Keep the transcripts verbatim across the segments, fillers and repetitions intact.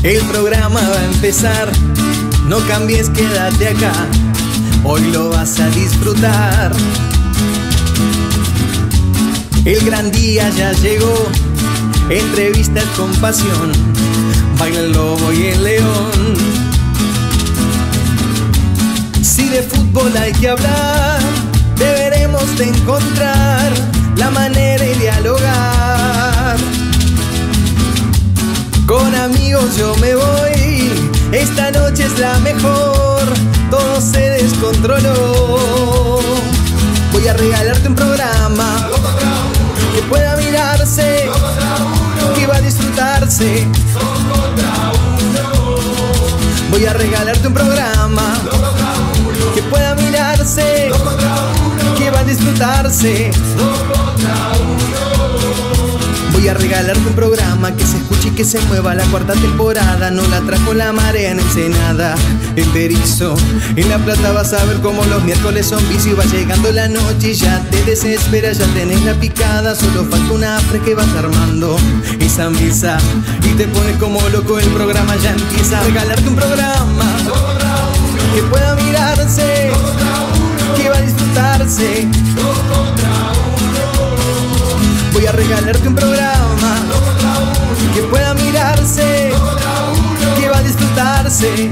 El programa va a empezar, no cambies, quédate acá, hoy lo vas a disfrutar. El gran día ya llegó, entrevistas con pasión, baila el lobo y el león. Si de fútbol hay que hablar, deberemos de encontrar la manera de dialogar. Con amigos yo me voy, esta noche es la mejor, todo se descontroló. Voy a regalarte un programa que pueda mirarse, que va a disfrutarse. Voy a regalarte un programa que pueda mirarse, que va a disfrutarse. Voy a regalarte un programa que se escuche y que se mueva. La cuarta temporada no la trajo la marea en Ensenada. Enterizo, en La Plata vas a ver cómo los miércoles son vicio. Va llegando la noche y ya te desespera, ya tenés la picada. Solo falta una afre que vas armando esa mesa y te pones como loco. El programa ya empieza. A regalarte un programa que pueda mirarse, que va a disfrutarse. Voy a regalarte un programa que pueda mirarse, que va a disfrutarse.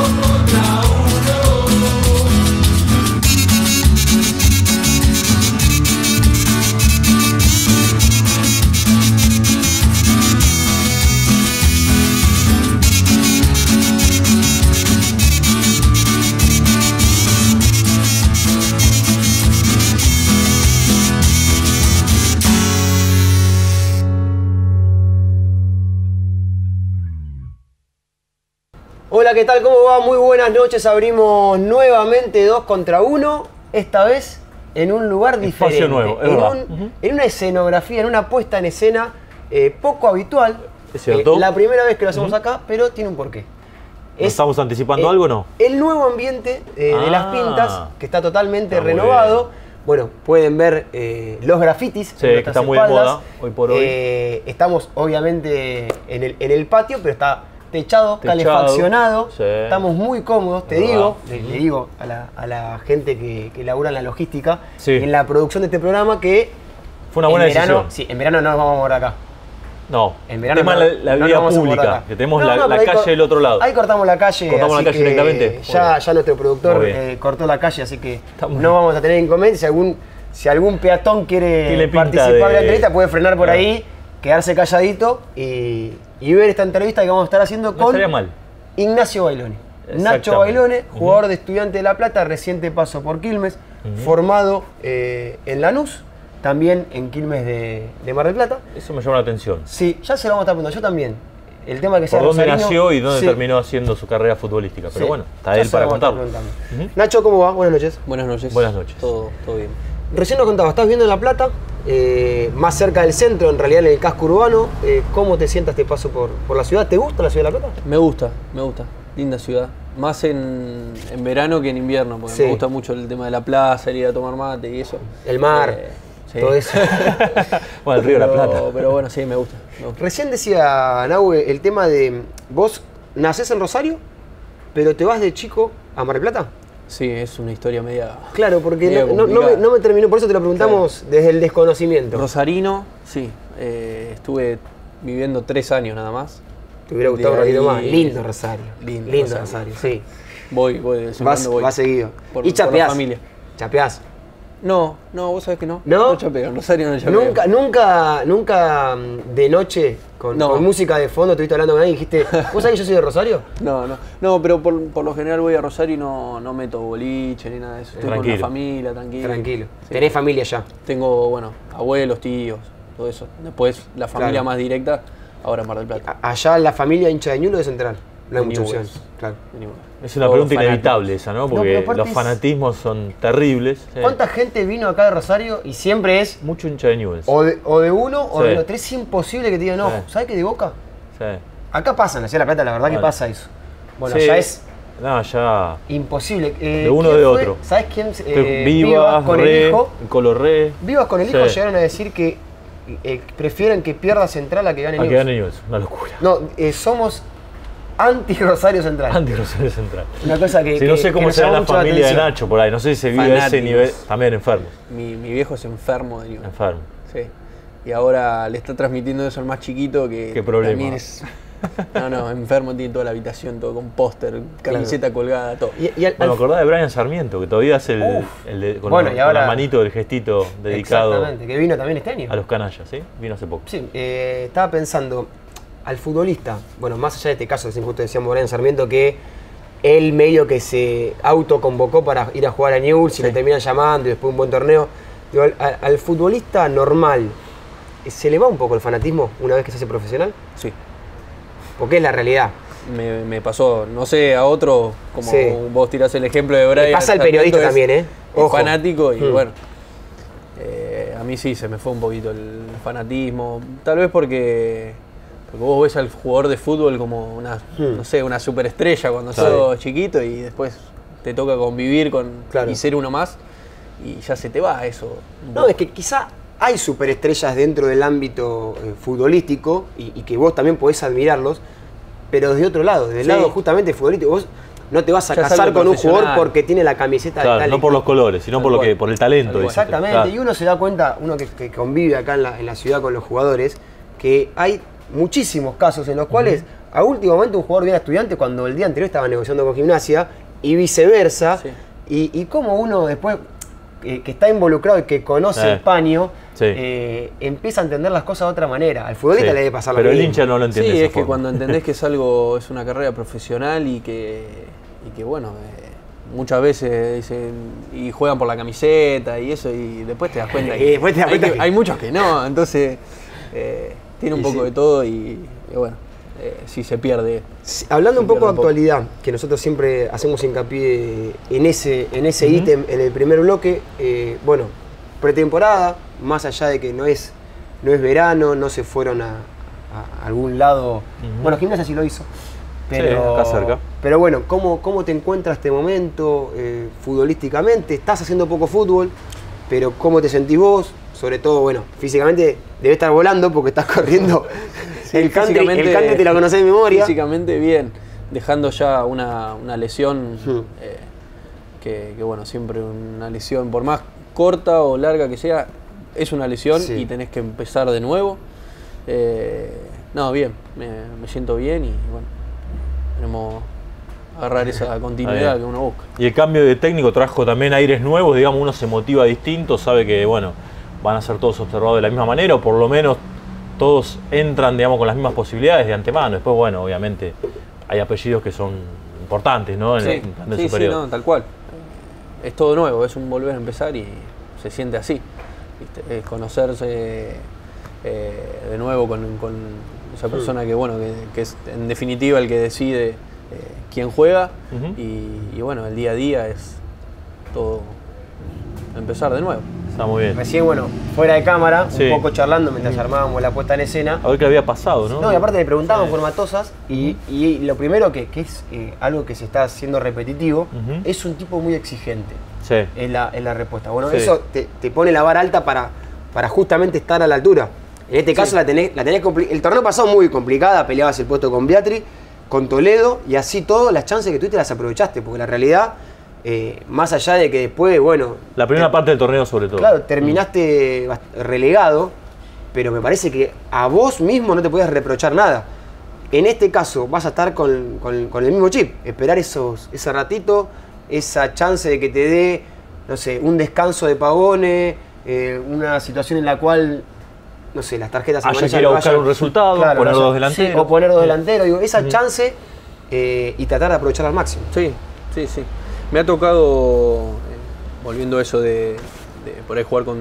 Hola, ¿qué tal? ¿Cómo va? Muy buenas noches. Abrimos nuevamente dos contra uno. Esta vez en un lugar diferente. Espacio nuevo, es en, verdad. un, Uh-huh. en una escenografía, en una puesta en escena eh, poco habitual. Es cierto. Eh, la primera vez que lo hacemos Uh-huh. acá, pero tiene un porqué. ¿Nos estamos anticipando eh, algo o no? El nuevo ambiente eh, Ah. de Las Pintas, que está totalmente Está muy renovado. Bueno, pueden ver eh, los grafitis. Sí, en que está muy de espaldas. moda hoy por hoy. Eh, estamos obviamente en el, en el patio, pero está techado, Techado, calefaccionado. sí. Estamos muy cómodos, te Es digo, verdad. le, le digo a la, a la gente que, que labura en la logística, Sí. en la producción de este programa, que Fue una buena en verano, decisión. sí, en verano no nos vamos a mover de acá. No, En verano tema no, la, la no vía nos vamos a mover de pública, acá. que tenemos No, la, no, la pero ahí calle cor- del otro lado. Ahí cortamos la calle. Cortamos así la calle que directamente. Ya, Muy bien. ya nuestro productor Muy bien. eh, cortó la calle, así que muy no bien. vamos a tener inconvenientes. Si algún, si algún peatón quiere Tiene pinta participar de- de la entrevista, puede frenar por Ah. ahí, quedarse calladito y, y ver esta entrevista que vamos a estar haciendo No con estaría mal. Ignacio Bailone. Exactamente. Nacho Bailone, Ujú. jugador de Estudiante de La Plata, reciente paso por Quilmes, Ujú. formado eh, en Lanús, también en Quilmes de, de Mar del Plata. Eso me llama la atención. Sí, ya se lo vamos a estar preguntando. Yo también. El tema que sea ¿Por dónde rosarino, nació y dónde sí, terminó haciendo su carrera futbolística? Pero sí, bueno, está ya él se para lo vamos a estar contarlo. preguntando. Ujú. Nacho, ¿cómo va? Buenas noches. Buenas noches. Buenas noches. Todo, todo bien. Recién nos contabas, estás viendo en La Plata, eh, más cerca del centro, en realidad en el casco urbano. Eh, ¿Cómo te sientas este paso por, por la ciudad? ¿Te gusta la ciudad de La Plata? Me gusta, me gusta. Linda ciudad. Más en, en verano que en invierno, porque Sí. me gusta mucho el tema de la plaza, el ir a tomar mate y eso. El mar, Eh, sí. todo eso. Bueno, el Río de la Pero- Plata. Pero bueno, sí, me gusta. me gusta. Recién decía Nahue el tema de vos nacés en Rosario, pero te vas de chico a Mar del Plata. Sí, es una historia media... Claro, porque media no, no- no me, complicada. no me terminó, por eso te lo preguntamos desde el desconocimiento. Rosarino, sí. eh, estuve viviendo tres años nada más. Te hubiera gustado un de ratito ahí- más. Lindo Rosario. Lindo Lindo Rosario. Rosario, sí. Voy, voy, de vez en Vas, cuando voy. vas seguido. Por- y por la chapeás. familia. Chapeás. No, no, vos sabés que no. ¿No? No chapeo, en Rosario no chapeo. Nunca, nunca, nunca mm, de noche con, No. con música de fondo estuviste hablando con alguien y dijiste, ¿vos sabés que yo soy de Rosario? No, no, no, pero por, por lo general voy a Rosario y no, no meto boliche ni nada de eso. Estoy Tranquilo. con la familia, tranquilo. Tranquilo. Sí. Tenés familia ya. Tengo, bueno, abuelos, tíos, todo eso. Después la familia Claro. más directa, ahora en Mar del Plata. A- allá la familia hincha de Ñulo de Central. No hay De mucha opción. Newell's. Claro. Anyway. Es una Todos pregunta fanáticos. inevitable esa, ¿no? No, Porque pero aparte los es- fanatismos son terribles. Sí. ¿Cuánta gente vino acá de Rosario y siempre es Mucho hincha de Newell's. o de, o de uno o Sí. de los tres? Es imposible que te digan, no, Sí. ¿sabes qué de Boca? Sí. Acá pasa en la Ciudad de La Plata, la verdad que Vale. pasa eso. Bueno, Sí. ya es No, ya. imposible. Eh, De uno ¿quién de fue? otro. ¿Sabes quién? Eh, Vivas, con Re, el hijo. Colorre. Vivas con el hijo Sí. llegaron a decir que eh, prefieren que pierda Central a que gane A que Newell's. gane Newell's. Una locura. No, eh, somos anti-Rosario Central. Anti-Rosario Central. Una cosa que. Sí, no que- sé que cómo nos será llama la mucho la familia de atención. Nacho por ahí. No sé si se vive a ese Fanáticos. nivel. También enfermos. Mi, mi viejo es enfermo de Newell's. Enfermo. Sí. Y ahora le está transmitiendo eso al más chiquito que ¿Qué problema? también es. No, no, enfermo, tiene toda la habitación, todo con póster, camiseta colgada, todo. Y, y al- Bueno, me al- acordaba de Brian Sarmiento, que todavía es el, Uf. el de, con, Bueno, la, y con ahora- la manito del gestito dedicado Exactamente, que vino también este año. a los canallas, ¿sí? Vino hace poco. Sí, eh, estaba pensando, al futbolista, bueno, más allá de este caso, que justo decíamos Brian Sarmiento, que él medio que se autoconvocó para ir a jugar a Newell's y le terminan llamando y después un buen torneo. Digo, al, al- al futbolista normal, ¿se le va un poco el fanatismo una vez que se hace profesional? Sí. Porque es la realidad. Me, me pasó, no sé, a otro, como Sí. vos tirás el ejemplo de Brian. Le pasa al Sarmiento, periodista es- también, ¿eh? es Ojo. fanático y Mm. bueno, eh, a mí sí se me fue un poquito el fanatismo. Tal vez porque, porque vos ves al jugador de fútbol como una, Mm. no sé, una superestrella cuando Claro. sos chiquito y después te toca convivir con Claro. y ser uno más y ya se te va eso. un No, poco. es que quizá hay superestrellas dentro del ámbito eh, futbolístico y, y que vos también podés admirarlos, pero desde otro lado, del Sí. lado justamente futbolístico. Vos no te vas a Ya es casar algo con un jugador profesional. porque tiene la camiseta Claro, de tal no por los equipo. colores, sino Tal por lo que, cual. por el talento. Tal cual. dices tú. Exactamente, Claro. y uno se da cuenta, uno que, que convive acá en la, en la ciudad con los jugadores, que hay muchísimos casos en los cuales a último momento un jugador viene a Estudiantes cuando el día anterior estaba negociando con Gimnasia y viceversa, Sí. y, y como uno después eh, que está involucrado y que conoce Eh, el paño, sí. eh, empieza a entender las cosas de otra manera. Al futbolista Sí, le debe pasar lo pero el mismo. hincha no lo entiende. Sí, de esa es que forma. cuando entendés que es algo, es una carrera profesional y que, y que bueno, eh, muchas veces dicen, y juegan por la camiseta y eso, y después te das cuenta Y que, después te das hay, cuenta que- que- hay muchos que no, entonces eh, tiene un Y poco sí. de todo y, y bueno, eh, sí se pierde. Sí, hablando un Se poco de pierde un poco. actualidad, que nosotros siempre hacemos hincapié en ese, en ese Ujú. ítem en el primer bloque, eh, bueno, pretemporada, más allá de que no es, no es verano, no se fueron a, a algún lado, Ujú. bueno, Gimnasia sí lo hizo, pero, acá cerca. pero bueno, ¿cómo, cómo te encuentras este momento eh, futbolísticamente? Estás haciendo poco fútbol, pero ¿cómo te sentís vos? Sobre todo, bueno, físicamente debes estar volando porque estás corriendo. Sí, el country, físicamente- el country te lo conocés de memoria. Físicamente bien, dejando ya una, una lesión, Hmm. eh, que, que, bueno, siempre una lesión, por más corta o larga que sea, es una lesión Sí. y tenés que empezar de nuevo. Eh, no, bien, me, me siento bien y bueno, tenemos que agarrar esa continuidad bien. que uno busca. Y el cambio de técnico trajo también aires nuevos, digamos, uno se motiva distinto, sabe que, bueno, van a ser todos observados de la misma manera, o por lo menos todos entran, digamos, con las mismas posibilidades de antemano. Después, bueno, obviamente hay apellidos que son importantes, ¿no? En Sí, el plantel sí, sí, superior. no, tal cual. Es todo nuevo, es un volver a empezar y se siente así. ¿viste? Es conocerse eh, de nuevo con, con esa persona que, bueno, que, que es en definitiva el que decide eh, quién juega. Ujú. y, y bueno, el día a día es todo empezar de nuevo. Está muy bien. Recién, bueno, fuera de cámara, Sí. un poco charlando mientras armábamos la puesta en escena. A ver qué había pasado, ¿no? No, y aparte le preguntábamos por Matosas y, y lo primero que, que es eh, algo que se está haciendo repetitivo, Ujú. es un tipo muy exigente Sí. en la, en la respuesta. Bueno, Sí. eso te, te pone la vara alta para, para justamente estar a la altura. En este caso la tenés, la tenés compli- el torneo pasado muy complicada, peleabas el puesto con Beatriz, con Toledo, y así todo, las chances que tuviste las aprovechaste, porque la realidad, eh, más allá de que después, bueno, La primera te- parte del torneo sobre todo. Claro, terminaste bast- relegado, pero me parece que a vos mismo no te podías reprochar nada. En este caso vas a estar con, con- con el mismo chip, esperar esos, ese ratito, esa chance de que te dé, no sé, un descanso de Pavone, eh, una situación en la cual, no sé, las tarjetas Haya amarillas que ir a no buscar vayan- un resultado, poner no dos haya- delanteros. sí, o poner dos delanteros, digo, esa chance eh, y tratar de aprovechar al máximo. Sí, sí, sí. Me ha tocado, eh, volviendo a eso de, de por ahí jugar con,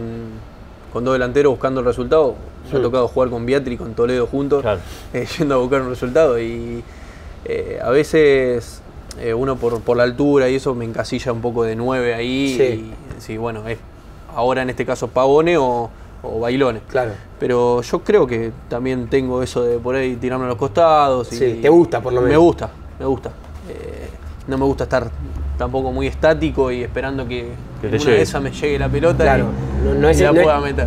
con dos delanteros buscando el resultado, me Sí. ha tocado jugar con Beatriz y con Toledo juntos, Claro. eh, yendo a buscar un resultado. Y eh, a veces eh, uno por, por la altura y eso me encasilla un poco de nueve ahí. Sí. Y sí, bueno, es ahora en este caso Pavone o, o Bailones. Claro. Pero yo creo que también tengo eso de por ahí tirarme a los costados. Y, Sí, te gusta, por lo menos. Me gusta, me gusta. Eh, no me gusta estar tampoco muy estático y esperando que, Que en te una llegue. de esas me llegue la pelota Claro, y, no- no es- y la no es- pueda meter.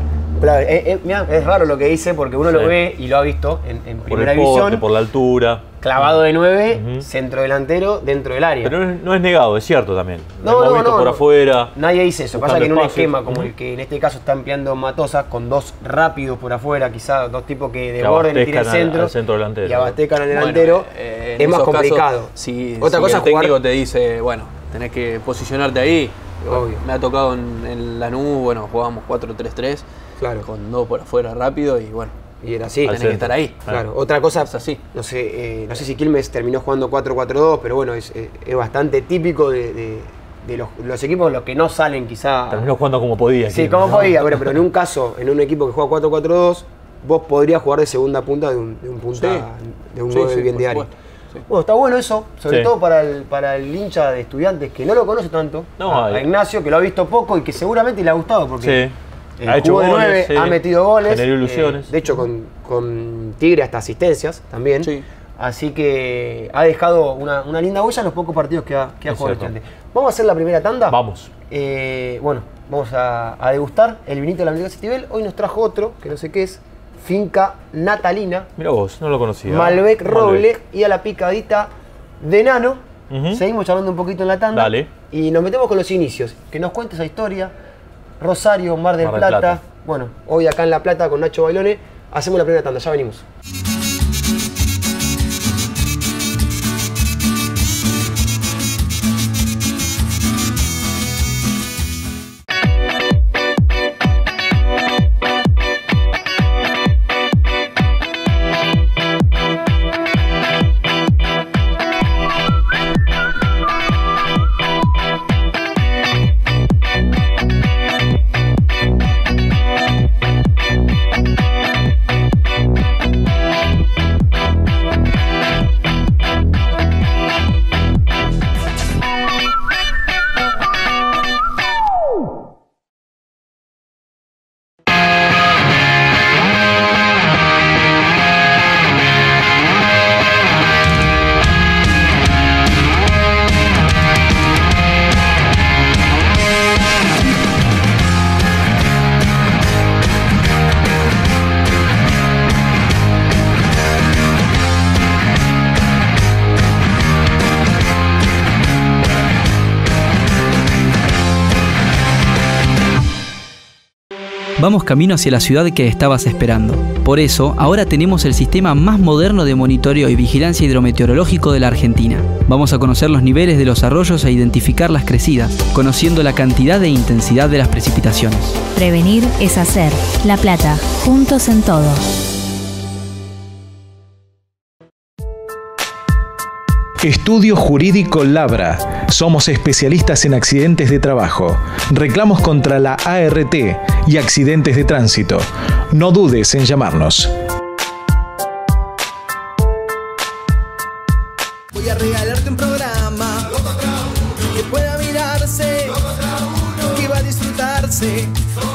Claro, es, es, mirá, es raro lo que dice porque uno Sí. lo ve y lo ha visto en, en Por primera el poste, división. por la altura. Clavado de nueve, Ujú. centro delantero, dentro del área. Pero no es, no es negado, es cierto también. No, Hay no, momentos no, por no. afuera. Nadie dice eso. Pasa buscando que en un espacio. esquema como Ujú. el que en este caso está empleando Matosas, con dos rápidos por afuera, quizás dos tipos que Que desborden y tiren abastezcan al- centro, al centro delantero. y abastecan al Bueno, delantero, eh, en es más esos complicado. casos, si, Otra si cosa el es jugar. técnico te dice, bueno, tenés que posicionarte ahí. Obvio. Me ha tocado en, en Lanús, bueno, jugábamos cuatro tres tres, Claro. con dos por afuera rápido y bueno, Y era así. tenés centro. que estar ahí. Claro, otra cosa, Es así. no sé, eh, no sé si Quilmes terminó jugando cuatro cuatro dos, pero bueno, es, eh, es bastante típico de, de- de los, los equipos los que no salen quizá. Terminó jugando como podía. Sí, aquí, como ¿no? podía, bueno, pero en un caso, en un equipo que juega cuatro cuatro dos, vos podrías jugar de segunda punta de un, de un punta, Sí. de un Sí, nueve sí, bien por de área. supuesto. Sí. Bueno, está bueno eso, sobre Sí. todo para el, para el hincha de Estudiantes que no lo conoce tanto, No, a, a hay- Ignacio, que lo ha visto poco y que seguramente le ha gustado porque Sí. eh, Ha hecho jugó de goles, nueve, sí. ha metido goles, Generó ilusiones. eh, de hecho con, con Tigre hasta asistencias también. Sí. Así que ha dejado una, una linda huella en los pocos partidos que ha, que ha Es jugado cierto. Estudiantes. Vamos a hacer la primera tanda. Vamos. Eh, bueno, vamos a, a degustar el vinito de la Amiga Citibel. Hoy nos trajo otro, que no sé qué es, Finca Natalina, Mira vos, no lo conocía. Malbec Roble Malbec. y a la picadita de Nano. Ujú. Seguimos charlando un poquito en la tanda. Dale. Y nos metemos con los inicios. Que nos cuente esa historia. Rosario, Mar del Mar del Plata. Plata. Bueno, hoy acá en La Plata con Nacho Bailone. Hacemos la primera tanda, ya venimos. Vamos camino hacia la ciudad que estabas esperando. Por eso, ahora tenemos el sistema más moderno de monitoreo y vigilancia hidrometeorológico de la Argentina. Vamos a conocer los niveles de los arroyos e identificar las crecidas, conociendo la cantidad e intensidad de las precipitaciones. Prevenir es hacer. La Plata, juntos en todo. Estudio Jurídico Labra. Somos especialistas en accidentes de trabajo, reclamos contra la A R T y accidentes de tránsito. No dudes en llamarnos. Voy a regalarte un programa que pueda mirarse, que va a disfrutarse.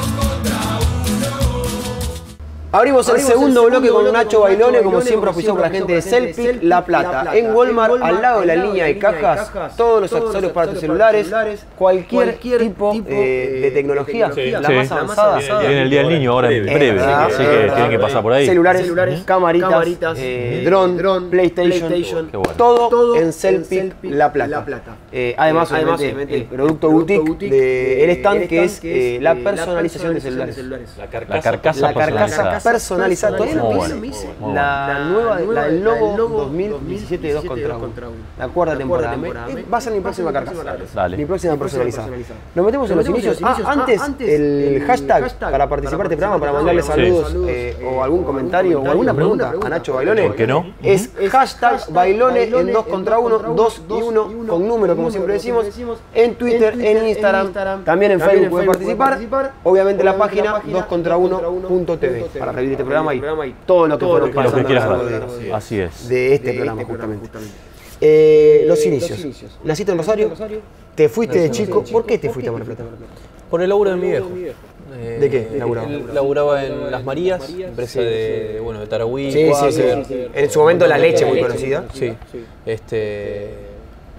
Abrimos el Abrimos segundo el bloque segundo con bloque Nacho con Nacho Bailone, como Bailone, siempre como oficiado por la gente de siempre Celpic Celpic La Plata. La Plata. En Walmart, En Walmart, al lado de la al lado línea de de la línea de cajas, cajas, todos los todos los accesorios para tus accesorios para tus celulares, celulares, cualquier, cualquier tipo, tipo, eh, eh, de tecnología, de la tecnología. más Sí. avanzada. Viene el Día del Niño ahora en Es breve, verdad, así es que verdad. tienen que pasar por ahí. Celulares, Celulares, camaritas, camaritas, eh, eh, dron, dron, PlayStation, PlayStation, Qué bueno. todo, todo en en Celpic Celpic La Plata. La Plata. Eh, además, Eh, además, obviamente, obviamente, el producto el boutique, producto boutique de de El Stand, El que Stand, es que eh, es, la eh, personalización de la celulares. celulares. La carcasa, La carcasa personalizada. personalizada. Todavía no Muy me bueno, hice. muy La bueno. nueva, la del Lobo Lobo dos mil diecisiete de dos contra uno. contra uno. La cuarta La temporada. cuarta Me- temporada. eh, Va a ser mi próxima carcasa. Dale. Mi próxima Mi próxima personalizada. personalizada. Nos metemos en los Nos metemos inicios. en los Ah, inicios. antes, Ah, antes, el el hashtag hashtag para participar de este programa, para para mandarle mandarle saludos saludos, eh, eh, o algún comentario o alguna pregunta a Nacho Bailone. ¿Por qué no? Es hashtag Bailone en dos contra uno, dos y uno con número, como siempre decimos. En Twitter, en Instagram, también en Facebook pueden participar. Obviamente la página dos contra uno punto t v para revivir este programa y todo lo que fueron Lo que pasando quieras a lo largo ver. de- Así es. de este programa, justamente. Eh, los inicios. Naciste en Rosario, te fuiste de chico. ¿Por qué te fuiste a Mar del Plata? Por el laburo de mi viejo. Eh, ¿De qué laburaba? Él laburaba en Las Marías, empresa de, bueno, de Tarahui. Sí, sí, sí. Quaker, En su momento la leche muy leche. conocida. Sí. Este,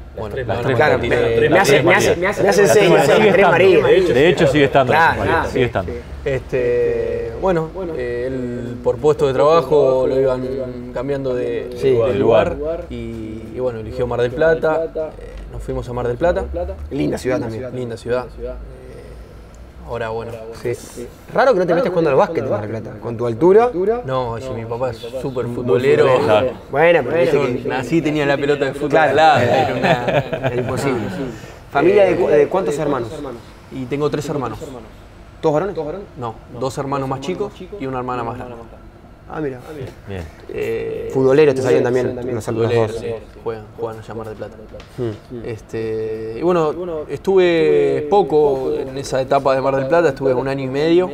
Bueno, Las no, tres no, Claro, no, me, tiene- Marías. me hace, me hace, me hace, me hace señas, Sigue tres estando. Marías. De hecho, de hecho sigue estando. Claro, eso, claro. sigue estando. Este, bueno, eh, él por puesto de trabajo lo iban cambiando de, Sí, de de lugar, lugar. Y, y bueno, eligió Mar del Plata, eh, nos fuimos a Mar del Plata, Linda ciudad también. linda ciudad. Eh, ahora bueno, Sí. Raro que no te metes jugando al básquet en Mar del Plata. Con tu altura. no, y mi papá es súper futbolero. Claro. Bueno, pero viste Yo que. nací, tenía la pelota de fútbol Claro. al lado, era una- Era imposible. ¿Familia de, cu- de cuántos hermanos? Y tengo tres hermanos. ¿Todos varones? No, dos hermanos más chicos y una hermana más grande. Ah, mira. Bien. Eh, Futboleros te salían también los, los futboleros, dos. sí, juegan, juegan allá en Mar del Plata. Hmm. Este, y bueno, estuve poco en esa etapa de Mar del Plata, estuve un año y medio.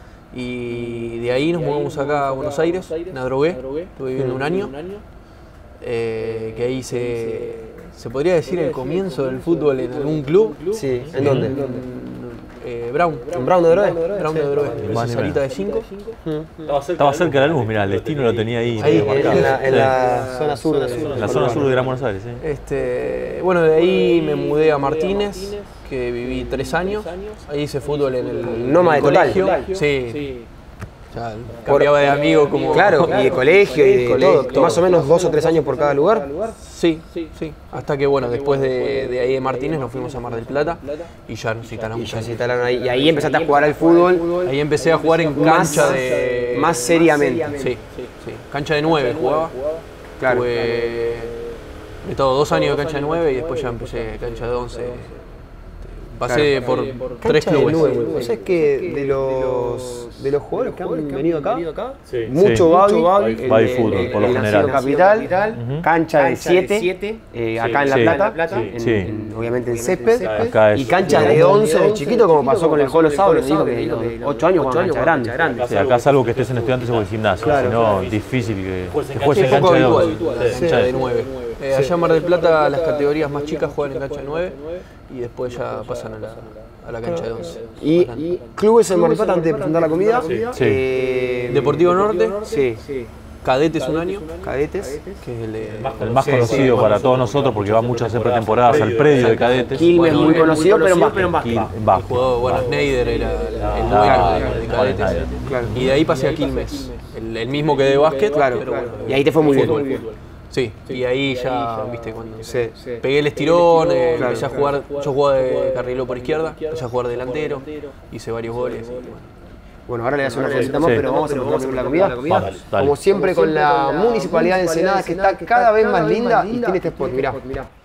Y de ahí nos mudamos acá a Buenos Aires, en Adrogué. Estuve viviendo un año. Eh, que ahí se, se podría decir el comienzo del fútbol en algún club. Sí, ¿en dónde? Eh, Brown. ¿En Brown de Adrogué? Brown de Adrogué. Más Esa ni salita de cinco. Estaba cerca de la luz, mirá, el destino lo tenía ahí. Ahí, medio en, marcado. en la, en Sí. la zona sur de En la zona sur de Gran Buenos Aires, sí. Este, bueno, de ahí me mudé a Martínez, que viví tres años. Ahí hice fútbol en el, Nómada en el total. colegio. Sí. Ya, cambiaba de amigo como... Claro, y de colegio y de colegio, todo. Más o menos dos o tres años por cada lugar. Sí, sí. Hasta que, bueno, después de, de ahí de Martínez nos fuimos a Mar del Plata y ya nos Y instalamos ya ahí. se instalaron ahí. Y ahí empezaste a jugar al fútbol Ahí empecé a jugar en Más- cancha de... más seriamente. Sí, sí. Cancha de nueve jugaba. Claro. Tuve de todo, dos años de cancha de nueve y después ya empecé cancha de once. Pasé por tres Cancha de clubes. nueve. O sea, es que de los, de los jugadores que han venido acá, Sí. mucho Sí. Babi, Babi- Babi fútbol, por lo el general. Nacido Capital, cancha de siete, eh, acá en La Sí. Plata, Sí. en- Sí. en- obviamente en césped, Acá es- y cancha de once de chiquito, como pasó con el Jolo Saulo, dijo que de los ocho años jugaban cancha grande. Sí, acá salvo que estés en estudiantes o en gimnasio, si no, difícil que, que juegues en Es poco cancha de habitual, once. cancha de nueve. Eh, allá en Mar del Plata las categorías más chicas juegan en cancha de nueve y después ya pasan a la, a la cancha de once. Y, y clubes en Mar del Plata, antes de presentar la comida, eh, Deportivo Norte, sí, Cadetes un año, cadetes, que es el de... El más conocido para todos nosotros porque va mucho a hacer pretemporadas al predio de cadetes. Quilmes muy conocido, pero en básquet. Quil- en básquet. Jugó, bueno, Schneider era el, el Ah, dueño de, de Juan Cadetes. Schneider. Y de ahí pasé a Quilmes, el, el mismo que de básquet, Claro, pero bueno, y ahí te fue muy fútbol. bien. Sí, y ahí ya, viste, cuando Sí. pegué el estirón, eh, empecé a jugar, yo jugaba de carrilero por izquierda, empecé a jugar delantero, hice varios goles. Y, bueno. Bueno, ahora le voy a hacer una cosita más, Sí. pero vamos a presentar primero la comida. Vamos, dale. Como siempre con la Municipalidad de Ensenada, que está cada vez más linda y tiene este spot, mirá.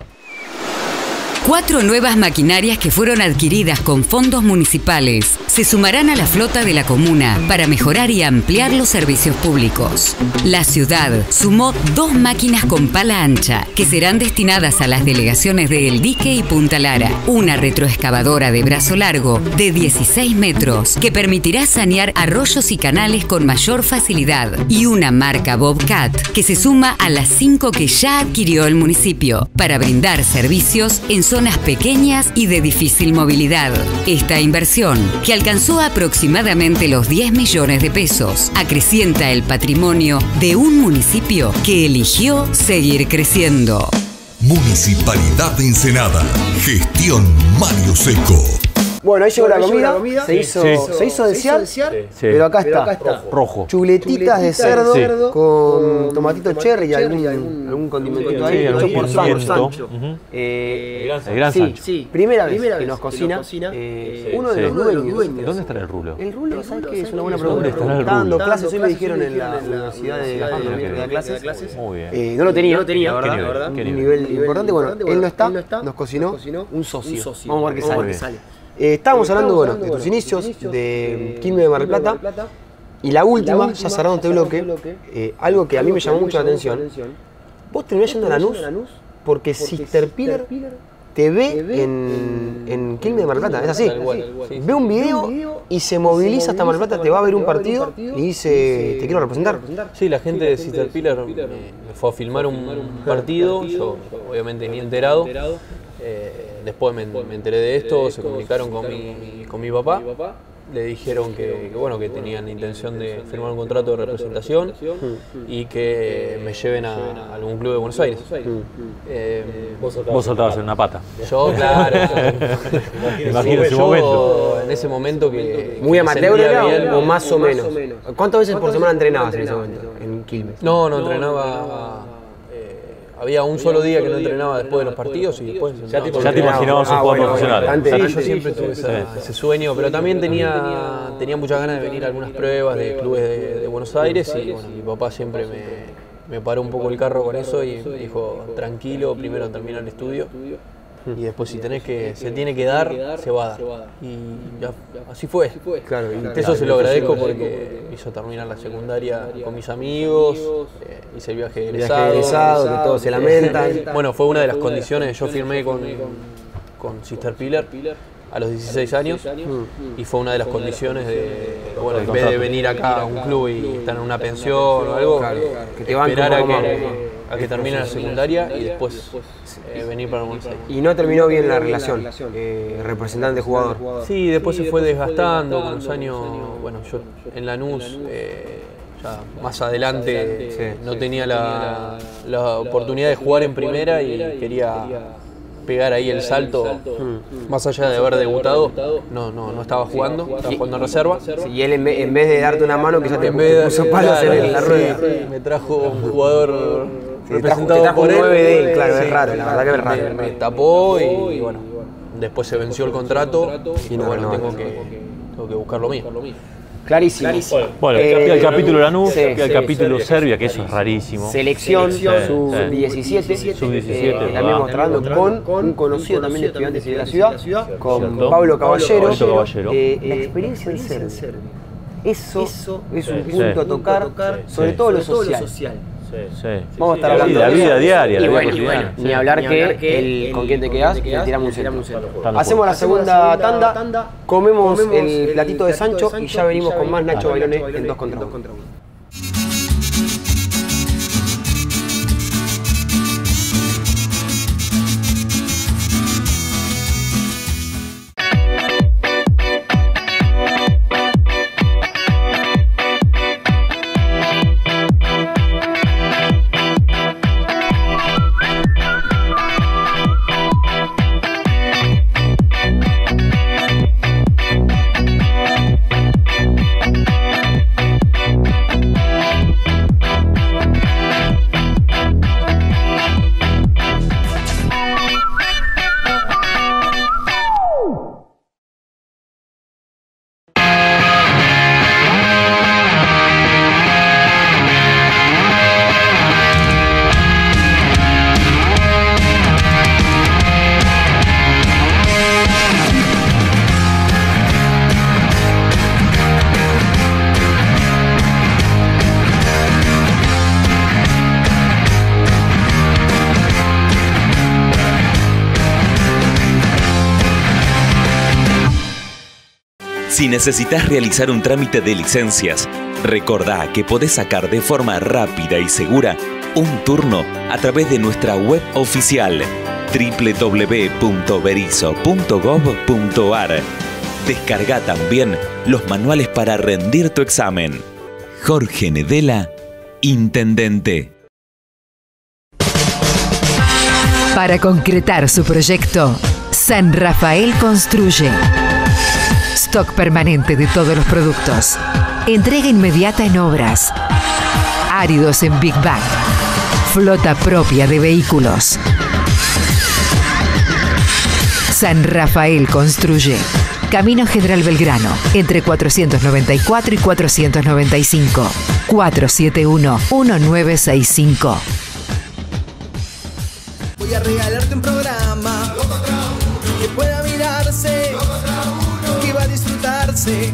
Cuatro nuevas maquinarias que fueron adquiridas con fondos municipales se sumarán a la flota de la comuna para mejorar y ampliar los servicios públicos. La ciudad sumó dos máquinas con pala ancha que serán destinadas a las delegaciones de El Dique y Punta Lara. Una retroexcavadora de brazo largo de dieciséis metros que permitirá sanear arroyos y canales con mayor facilidad. Y una marca Bobcat que se suma a las cinco que ya adquirió el municipio para brindar servicios en zonas pequeñas y de difícil movilidad. Esta inversión, que alcanzó aproximadamente los diez millones de pesos, acrecienta el patrimonio de un municipio que eligió seguir creciendo. Municipalidad de Ensenada. Gestión Mario Seco. Bueno, ahí llegó la comida, se hizo, Sí. se hizo desear, Sí. pero acá está. Rojo. Chuletitas de cerdo Sí. con tomatito cherry y algún, algún condimentito ahí, Sí, hecho algún por condimento. Sancho. Ujú. Eh, El gran sí, Sancho. sí, primera vez que nos cocina eh, uno de Sí. los dueños. ¿Dónde estará el rulo? El rulo, ¿sabes qué? Es una buena ¿Dónde pregunta. estará el Está dando rulo? clases, hoy me dijeron en la Universidad de La Pampa que da clases. Muy bien. Eh, no lo tenía, no tenía, ¿Qué la nivel? verdad, ¿Qué un nivel? nivel importante. Bueno, él no está, nos cocinó un socio. Vamos a ver qué sale. Eh, estábamos hablando, bueno, de tus inicios, de Quilmes de Mar del Plata, y la última, ya cerrando este bloque, eh, algo que a mí me llamó mucho la atención. Vos terminás yendo a Lanús porque Sister Pilar te ve en, en Quilmes de Mar del Plata, es así. Tal cual, sí. Ve un video y se moviliza hasta Mar del Plata, te va a ver un partido y dice, te quiero representar. Sí, la gente de Sister Pilar me, me fue a filmar un partido, yo obviamente ni enterado. Eh, después me, me enteré de esto, se comunicaron con mi, con mi papá le dijeron que, que, bueno, que tenían intención de firmar un contrato de representación y que me lleven a, a algún club de Buenos Aires. Eh, Vos saltabas en una pata. Yo, claro. Imagino ese yo, momento. en ese momento que... ¿Muy amateur era bien, o más o menos? ¿Cuántas veces por semana entrenabas en ese momento en Quilmes? No, no entrenaba... Había un solo día que no entrenaba después de los partidos y después... Ya te, ya te imaginabas un jugador profesional. Antes, sí, yo siempre tuve esa, ese sueño, pero también tenía, tenía muchas ganas de venir a algunas pruebas de clubes de, de Buenos Aires y bueno, mi papá siempre me, me paró un poco el carro con eso y me dijo, tranquilo, primero termina el estudio y después si tenés que, se tiene que dar, se va a dar. Y ya, así fue. Claro, y eso se lo agradezco porque hizo terminar la secundaria con mis amigos, eh, hice el viaje de egresado. Viaje egresado, que todos se lamentan. Bueno, fue una de las condiciones, yo firmé con, con Sister Pilar a los dieciséis años y fue una de las condiciones de, bueno, en vez de venir acá a un club y estar en una pensión o algo, que te esperar a que, a que termine la secundaria y después eh, venir para Buenos Aires. Y no terminó bien la relación, eh, representante-jugador. Sí, después se fue desgastando con los años, bueno, yo en Lanús, eh, ya más adelante sí, no tenía la, la oportunidad de jugar en primera y quería pegar ahí el salto, más allá de haber debutado, no, no, no estaba jugando, estaba jugando en reserva. Sí, y él en vez, en vez de darte una mano, quizás te, en vez de, puso palos claro, en la rueda. Sí, me trajo un jugador sí, representado te trajo por un él. nueve de él, claro, Sí, es raro, la verdad que es raro. Me, me tapó y, y bueno, después se venció el contrato y no, bueno, no, tengo, no. Que, tengo que buscar lo mío. Clarísimo. Clarísimo. Bueno, eh, queda el capítulo Lanús, sí, queda el capítulo Serbia, Serbia, que eso es rarísimo. Selección, sí, sub diecisiete, sí. sub diecisiete, eh, también mostrando con, con un conocido también de Estudiantes de la Ciudad, con Pablo Caballero. Caballero. Eh, la experiencia en Serbia. Eso, eso es un punto a tocar, sobre todo lo social. Sí, sí. Vamos a estar hablando de la vida diaria. Y la bueno, vida y bueno, sí. ni hablar Ni que, hablar que el, el con quién te quedás, con te quién te tiramos un quedás, centro. te tiramos un centro. Hacemos la segunda tanda, comemos el platito de Sancho Sancho y ya venimos con más Nacho Bailone Bailone en dos contra uno. Si necesitas realizar un trámite de licencias, recordá que podés sacar de forma rápida y segura un turno a través de nuestra web oficial doble u doble u doble u punto berizo punto gob punto ar. Descarga también los manuales para rendir tu examen. Jorge Nedela, Intendente. Para concretar su proyecto, San Rafael Construye. Stock permanente de todos los productos. Entrega inmediata en obras. Áridos en Big Bang. Flota propia de vehículos. San Rafael Construye. Camino General Belgrano, entre cuatrocientos noventa y cuatro y cuatrocientos noventa y cinco. cuatro siete uno, uno nueve seis cinco. Voy a regalarte un programa que pueda mirarse, que va a disfrutarse.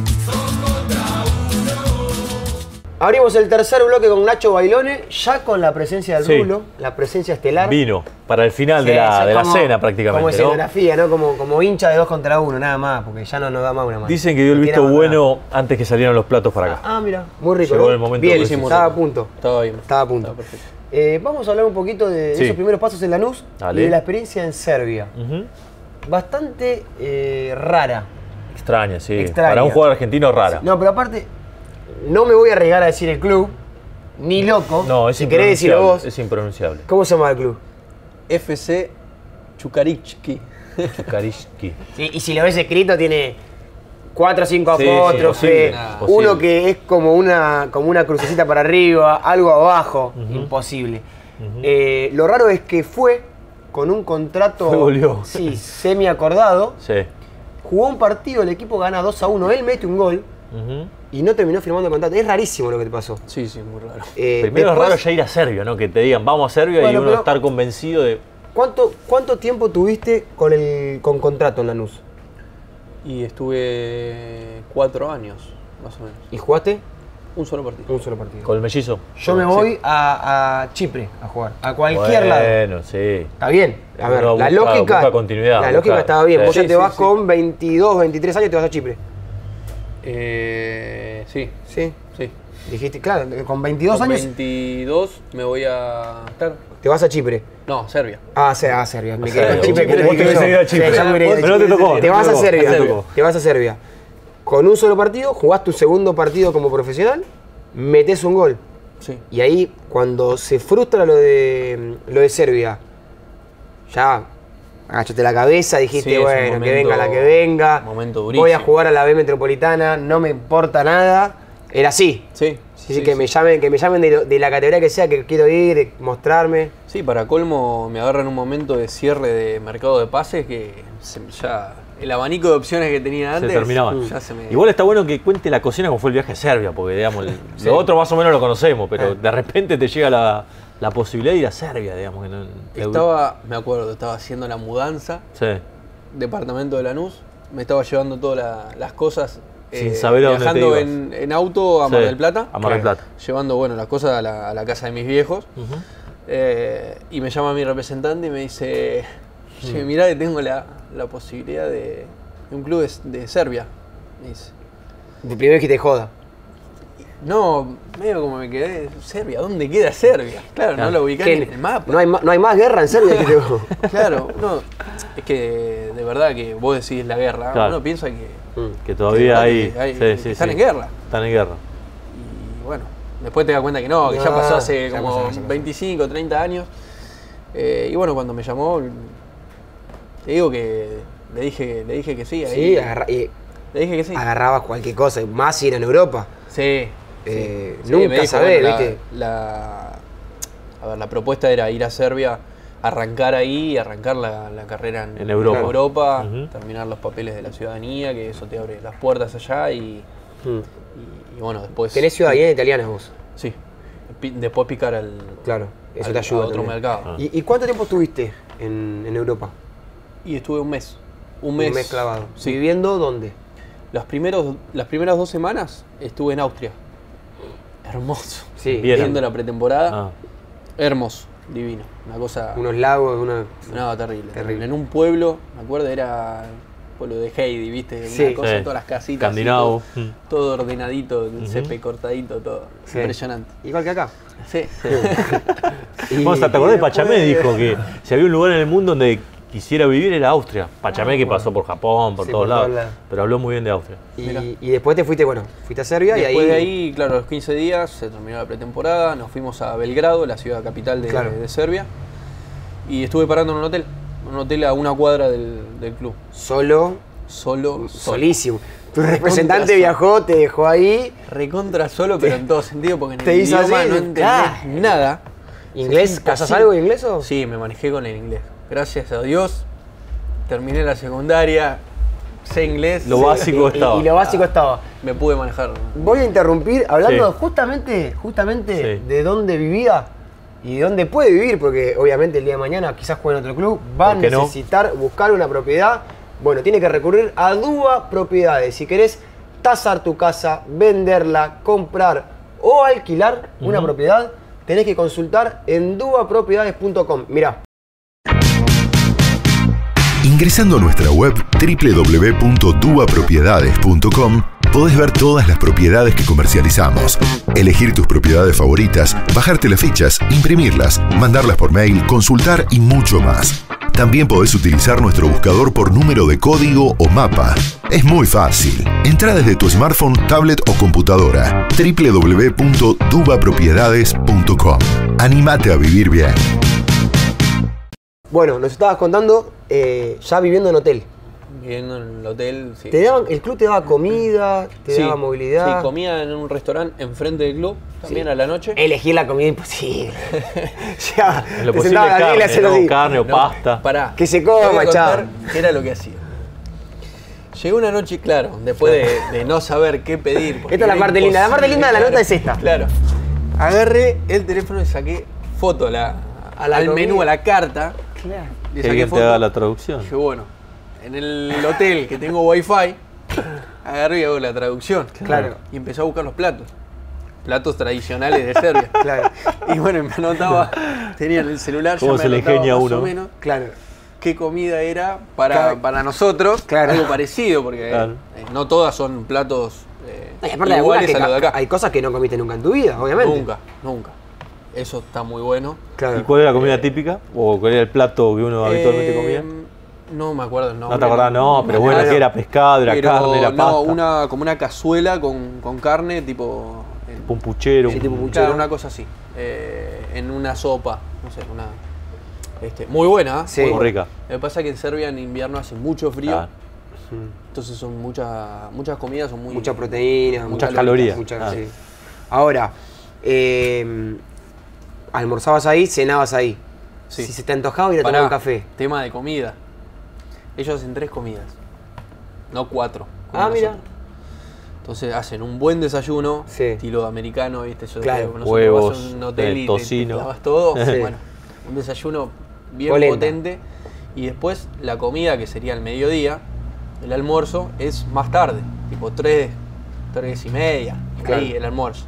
Abrimos el tercer bloque con Nacho Bailone, ya con la presencia del Sí. Rulo, la presencia estelar. Vino para el final Sí, de la, de la como- cena prácticamente. Como ¿no? escenografía, ¿no? Como, como hincha de dos contra uno, nada más, porque ya no nos da más una mano. Dicen que dio el Nos visto tiene abandonado. bueno antes que salieran los platos para acá. Ah, mira, muy rico. Llegó ¿no? el momento Bien, preciso. estaba a punto. Estaba bien. Estaba a punto. Estaba perfecto. Eh, vamos a hablar un poquito de, de Sí. esos primeros pasos en Lanús Dale. y de la experiencia en Serbia. Ujú. Bastante eh, rara, Extraña, sí. Extraña. Para un jugador argentino rara. No, pero aparte, no me voy a arriesgar a decir el club, ni loco. No, es si querés decirlo vos. Es impronunciable. ¿Cómo se llama el club? F C Chukarichki. Chukarichki. Sí, y si lo ves escrito tiene cuatro o cinco Sí, apóstrofes, sí, nah, posible. uno que es como una, como una crucecita para arriba, algo abajo, Uh-huh. imposible. Uh-huh. Eh, lo raro es que fue con un contrato Fue goleó. sí, semi acordado, Sí. jugó un partido, el equipo gana dos a uno, él mete un gol Uh-huh. y no terminó firmando el contrato. Es rarísimo lo que te pasó. Sí, sí, muy raro. Eh, Primero después, es raro ya ir a Serbia, ¿no? Que te digan, vamos a Serbia Bueno, y uno pero- estar convencido de... ¿cuánto, ¿Cuánto tiempo tuviste con, el, con contrato en Lanús? Y estuve cuatro años, más o menos. ¿Y jugaste? Un solo partido. Un solo partido. ¿Con el mellizo? Yo me voy a, a Chipre a jugar, a cualquier bueno, lado. Bueno, sí. Está bien. A ver, Uno la busca- lógica. busca continuidad, la busca- lógica estaba bien. sí. Vos ya Sí, te sí, vas sí. con veintidós, veintitrés años y te vas a Chipre. Eh, sí, Sí. sí. Dijiste, claro, con veintidós Con años veintidós me voy a estar. te vas a Chipre. No, Serbia. Ah, sí, a Serbia. Me A quedé con Serbia. Chipre. Vos que te dije hubiese yo. ido a Chipre. Sí, ya me hubiera ido a Pero no te Chipre. tocó, Te no vas te a tocó, Serbia. no te tocó. Te vas a Serbia. Con un solo partido, jugás tu segundo partido como profesional, metés un gol. Sí. Y ahí, cuando se frustra lo de, lo de Serbia, ya agachaste la cabeza, dijiste, Sí, es un bueno, que momento- venga la que venga, momento voy durísimo. a jugar a la B Metropolitana, no me importa nada. Era así. Sí. Sí, sí, que, Me llamen, que me llamen de, lo- de la categoría que sea, que quiero ir, mostrarme. Sí, para colmo me agarra en un momento de cierre de mercado de pases que se- ya el abanico de opciones que tenía antes Se terminaban. ya se me... Igual está bueno que cuente la cocina como fue el viaje a Serbia, porque digamos, el- Sí. lo otro más o menos lo conocemos, pero Eh. de repente te llega la, la posibilidad de ir a Serbia, digamos. Que no- Estaba, me acuerdo, estaba haciendo la mudanza, Sí. departamento de Lanús, me estaba llevando todas la- las cosas, Sin saber a dónde te viajando ibas. en, en auto a Mar Sí, del Plata, a Mar del Plata. llevando bueno, las cosas a la, a la casa de mis viejos, Ujú. eh, y me llama mi representante y me dice, che, mirá que tengo la, la posibilidad de, de un club de, de Serbia, me dice. De primero que te joda. No, medio como me quedé, Serbia, ¿dónde queda Serbia? Claro, Claro. no lo ubicé ¿Qué? en el mapa. No hay, ma- no hay más guerra en Serbia que te Claro, no, es que de verdad que vos decís la guerra, Claro. uno piensa que, Que todavía hay. que hay- sí, que sí, están sí. en guerra. Están en guerra. Y bueno, después te das cuenta que no, que ya No, pasó hace ya como pasó, ya pasó. veinticinco, treinta años. Eh, y bueno, cuando me llamó, te digo que le dije, le dije que sí. Ahí, Sí, agarra- y le dije que sí. agarrabas cualquier cosa, más si era en Europa. Sí. Eh, sí. nunca me dijo, sabés, bueno, la- ¿viste? La, a ver, la propuesta era ir a Serbia, arrancar ahí, arrancar la, la carrera en, En Europa. Europa, Ujú. terminar los papeles de la ciudadanía, que eso te abre las puertas allá y, Mm. y, y bueno, después... Tenés ciudadanía italiana vos. Sí. Pi- Después picar al, Claro, eso al- te ayuda a otro también. mercado. Ah. ¿Y, y cuánto tiempo estuviste en, en Europa? Y estuve un mes. Un mes, Un mes clavado. Sí. ¿Viviendo dónde? Los primeros, las primeras dos semanas estuve en Austria. Hermoso. Sí, Bien. Viendo la pretemporada. Ah. Hermoso. Divino. Una cosa... unos lagos, una... No, terrible, Terrible. terrible. En un pueblo, me acuerdo, era el pueblo de Heidi, ¿viste? Sí. Una cosa, Sí. todas las casitas. así, Escandinavo. Todo, Mm. todo ordenadito, el Ujú. césped cortadito, todo. Sí. Impresionante. Igual que acá. Sí. Y- Vamos, ¿te acordás de Pachamé? y después- Dijo que si había un lugar en el mundo donde quisiera vivir era Austria. Pachamé que pasó por Japón, por Sí, todos por lados. todos lados. Pero habló muy bien de Austria. Mirá. Y, y después te fuiste, bueno, fuiste a Serbia y Después ahí... de ahí, claro, a los quince días se terminó la pretemporada, nos fuimos a Belgrado, la ciudad capital de, Claro. de Serbia, y estuve parando en un hotel, un hotel a una cuadra del, del club. Solo, Solo, solo. solísimo. Tu Recontra representante solo. viajó, te dejó ahí. Recontra solo, pero en todo sentido, porque en te el hizo idioma así, no entendés ah. nada. ¿Inglés? Es ¿Casas imposible. algo de inglés o? Sí, me manejé con el inglés. Gracias a Dios, terminé la secundaria, sé inglés. Lo sé- básico Y, estaba. y lo básico estaba. Me pude manejar. Voy a interrumpir hablando Sí. justamente, justamente Sí. de dónde vivía y de dónde puede vivir, porque obviamente el día de mañana quizás juegue en otro club, va a ¿Por qué no? necesitar buscar una propiedad. Bueno, tiene que recurrir a Dúa Propiedades. Si querés tasar tu casa, venderla, comprar o alquilar una Ujú. propiedad, tenés que consultar en dua propiedades punto com. Mirá. Ingresando a nuestra web doble u doble u doble u punto dua propiedades punto com podés ver todas las propiedades que comercializamos, elegir tus propiedades favoritas, bajarte las fichas, imprimirlas, mandarlas por mail, consultar y mucho más. También podés utilizar nuestro buscador por número de código o mapa. Es muy fácil. Entrá desde tu smartphone, tablet o computadora. doble u doble u doble u punto duba propiedades punto com. Anímate a vivir bien. Bueno, nos estabas contando, eh, ya viviendo en hotel. Viviendo en el hotel, sí. ¿Te daban, ¿El club te daba comida, te sí, daba movilidad? Sí, comía en un restaurante enfrente del club, también sí. A la noche. Elegir la comida imposible. Ya, en lo posible carne, no, así. carne o no, pasta. Pará. Que se coma, chaval. ¿Qué era lo que hacía? Llegó una noche, claro, después de, de no saber qué pedir. Esta es la parte linda. La parte linda de la nota es esta. Claro. Agarré el teléfono y saqué foto a la, a la al comida. menú, a la carta. Claro. Que alguien te haga la traducción. Dije, bueno, en el hotel que tengo wifi, agarré y hago la traducción. Claro. Y empecé a buscar los platos. Platos tradicionales de Serbia. Claro. Y bueno, me anotaba, tenía en el celular, ¿Cómo ya se me le ingenia más uno? o menos. Claro. Qué comida era para, Claro. para nosotros, Claro. algo parecido, porque Claro. eh, no todas son platos eh, No, y aparte iguales a lo de acá. Hay cosas que no comiste nunca en tu vida, obviamente. Nunca, nunca. Eso está muy bueno. Claro. ¿Y cuál era la comida típica? ¿O cuál era el plato que uno habitualmente Eh, comía? No me acuerdo el nombre. No te acordás, no, pero bueno, Claro. que era pescado, era Pero carne, era pasta. no, una, como una cazuela con, con carne, tipo... eh, Un puchero. Sí, tipo un- puchero. Claro, una cosa así. Eh, en una sopa, no sé, una... Este, muy buena, ¿eh? Sí. Muy rica. Lo que pasa es que en Serbia en invierno hace mucho frío, Claro. entonces son muchas muchas comidas, son muy... Mucha proteína, Muchas calorías. muchas- Ah. sí. Ahora, eh, almorzabas ahí, cenabas ahí. Sí. Si se te antojaba ir a tomar Pará, un café. tema de comida. Ellos hacen tres comidas, no cuatro. como Ah, mira. nosotros. Entonces hacen un buen desayuno, Sí. estilo americano, ¿viste? Yo Claro. creo que nosotros Huevos, vas a un hotel eh, y te- tocino. te clavas todo. Sí. Bueno, un desayuno bien Polenta. potente. Y después la comida, que sería el mediodía, el almuerzo, es más tarde, tipo tres, tres y media, Claro. ahí el almuerzo.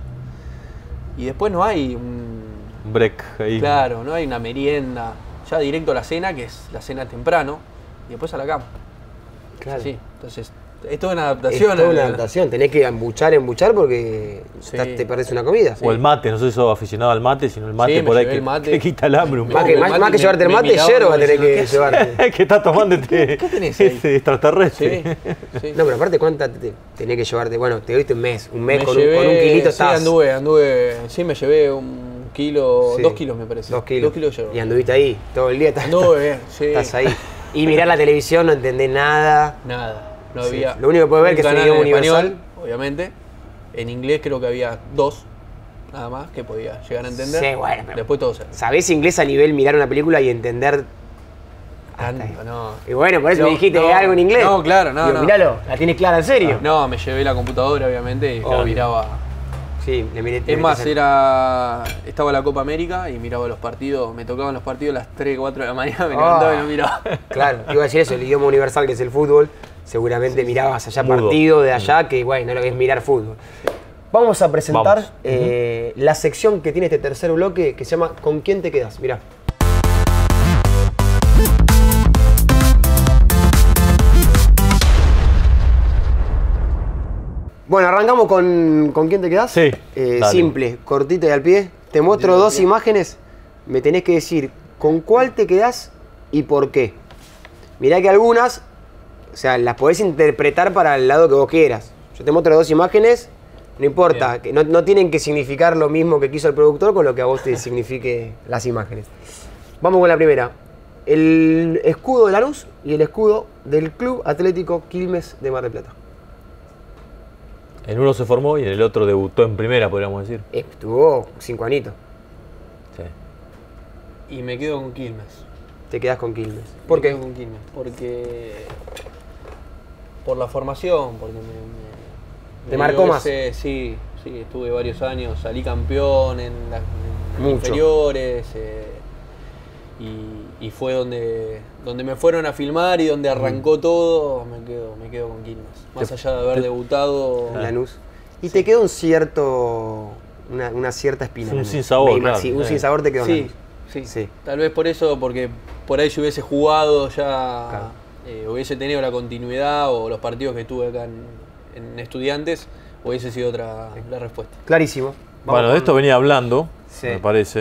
Y después no hay un... Un break ahí. Claro, no hay una merienda. Ya directo a la cena, que es la cena temprano, y después a la cama. Claro. Sí, entonces, es toda una Es adaptación. toda a- una adaptación. Tenés que embuchar, embuchar porque Sí. estás- te perdés una comida. O el mate, no sé si sos aficionado al mate, sino el mate Sí, me por ahí llevé que el mate. te quita el hambre un Me- Más poco. que, el más, mate más que me- llevarte el me mate, miraba yerba como tenés diciendo, que ¿qué llevarte. que está tomando este, ¿Qué tenés ahí? este extraterrestre. Sí, sí. No, pero aparte, ¿cuánta te, tenés que llevarte? Bueno, te diste un mes. Un mes Me con, un, llevé- con un kilito sí, estás. anduve, anduve. Sí, me llevé un kilo, Sí. dos kilos me parece. Dos kilos. Dos kilos llevo. Y anduviste ahí todo el día. Estás, Anduve bien, sí. estás ahí. Y mirar la televisión, no entendés nada. Nada. No Sí. había. Lo único que puedes ver un que es un canal idioma en español, universal. obviamente. En inglés creo que había dos, nada más, que podía llegar a entender. Sí, bueno, pero- Después todo se. ¿Sabés inglés a nivel mirar una película y entender? Tanto, ahí. no. Y bueno, por eso No, me dijiste no, algo en inglés. no, claro, no, Digo, no. Míralo, la tienes clara, en serio. No, me llevé la computadora, obviamente, y Obvio. miraba. Sí, le miré. le Es más, metés el- era. Estaba la Copa América y miraba los partidos. Me tocaban los partidos a las tres, cuatro de la mañana, me Ah. levantaba y lo miraba. Claro, te iba a decir eso, el idioma universal que es el fútbol. Seguramente mirabas allá Mudo. partido de allá, que bueno, lo que es mirar fútbol. Vamos a presentar Vamos. eh, la sección que tiene este tercer bloque que se llama ¿Con quién te quedas? Mirá. Bueno, arrancamos con ¿Con quién te quedas? Sí, Eh, dale. simple, cortito y al pie. Te muestro al dos pie. imágenes. Me tenés que decir con cuál te quedás y por qué. Mirá que algunas, o sea, las podés interpretar para el lado que vos quieras. Yo te muestro dos imágenes, no importa, que no, no tienen que significar lo mismo que quiso el productor con lo que a vos te signifique las imágenes. Vamos con la primera. El escudo de Lanús y el escudo del Club Atlético Quilmes de Mar del Plata. En uno se formó y en el otro debutó en primera, podríamos decir. Eh, Estuvo cinco anitos. Sí. Y me quedo con Quilmes. Te quedás con Quilmes. ¿Por Me qué? quedo con Quilmes. Porque. Por la formación, porque me. me- ¿Te me marcó dio más? ese- sí, sí, estuve varios años, salí campeón en las en Mucho. inferiores. eh, y, y fue donde, donde me fueron a filmar y donde arrancó todo, me quedo, me quedo con Quilmes. Más Te- allá de haber te- debutado. En Lanús. Y te quedó un cierto. Una, una cierta espina. Un Lanús. sinsabor, Me ima- claro. Sí, un Sí. sinsabor te quedó en Sí, Lanús. sí, Sí. Tal vez por eso, porque por ahí si hubiese jugado ya, Claro. eh, hubiese tenido la continuidad o los partidos que tuve acá en, en Estudiantes, hubiese sido otra la respuesta. Clarísimo. Vamos Bueno, de con- esto venía hablando, Sí. me parece.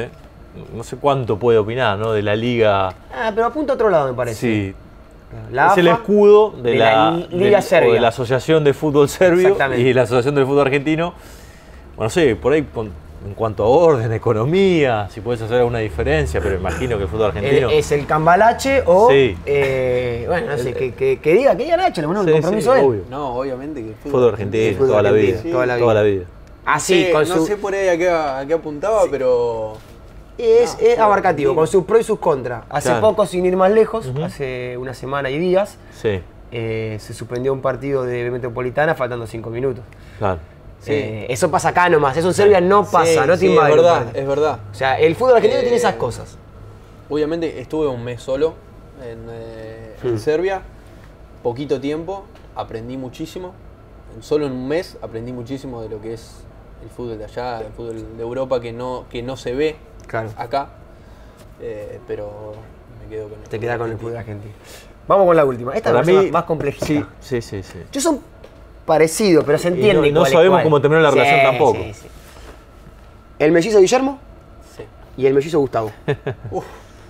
no sé cuánto puede opinar, ¿no? De la liga. Ah, pero apunta a otro lado, me parece. Sí. La es AFA, el escudo de, de la, la Liga de, Serbia. o de la Asociación de Fútbol Serbio y la Asociación del Fútbol Argentino. Bueno, no sé, por ahí con, en cuanto a orden, economía, si puedes hacer alguna diferencia, pero imagino que el fútbol argentino... El, es el cambalache o... Sí. Eh, bueno, no sé, que, que, que diga, que diga Nacho, le ponemos Sí, un compromiso sí, a él. obvio. No, obviamente que el fútbol, Fútbol argentino, el fútbol toda, la argentino, vida, sí. toda la vida. toda la vida. Así, Sí, con no su... sé por ahí a qué, a qué apuntaba, sí. pero... Es, No, es abarcativo, con sus pros y sus contras. Hace Claro. poco, sin ir más lejos, Uh-huh. hace una semana y días, Sí, eh, se suspendió un partido de Metropolitana faltando cinco minutos. claro. Sí. Eh, eso pasa acá nomás, eso en Serbia no pasa, Sí, no te sí, invaden. es verdad, compadre. es verdad. O sea, el fútbol argentino Eh, tiene esas cosas. Obviamente estuve un mes solo en, eh, en Hmm. Serbia, poquito tiempo, aprendí muchísimo. En solo en un mes aprendí muchísimo de lo que es el fútbol de allá, el fútbol de Europa que no, que no se ve Claro. acá. Eh, pero me quedo con el Te queda con el fútbol argentino. Vamos con la última. Esta Para es más, mí- más complejita. Sí, sí, sí. sí. Yo son parecidos, pero se entiende. Y no- no cuál es sabemos cuál. cómo terminó la Sí, relación tampoco. sí, sí. El mellizo Guillermo Sí. y el mellizo Gustavo. Uf.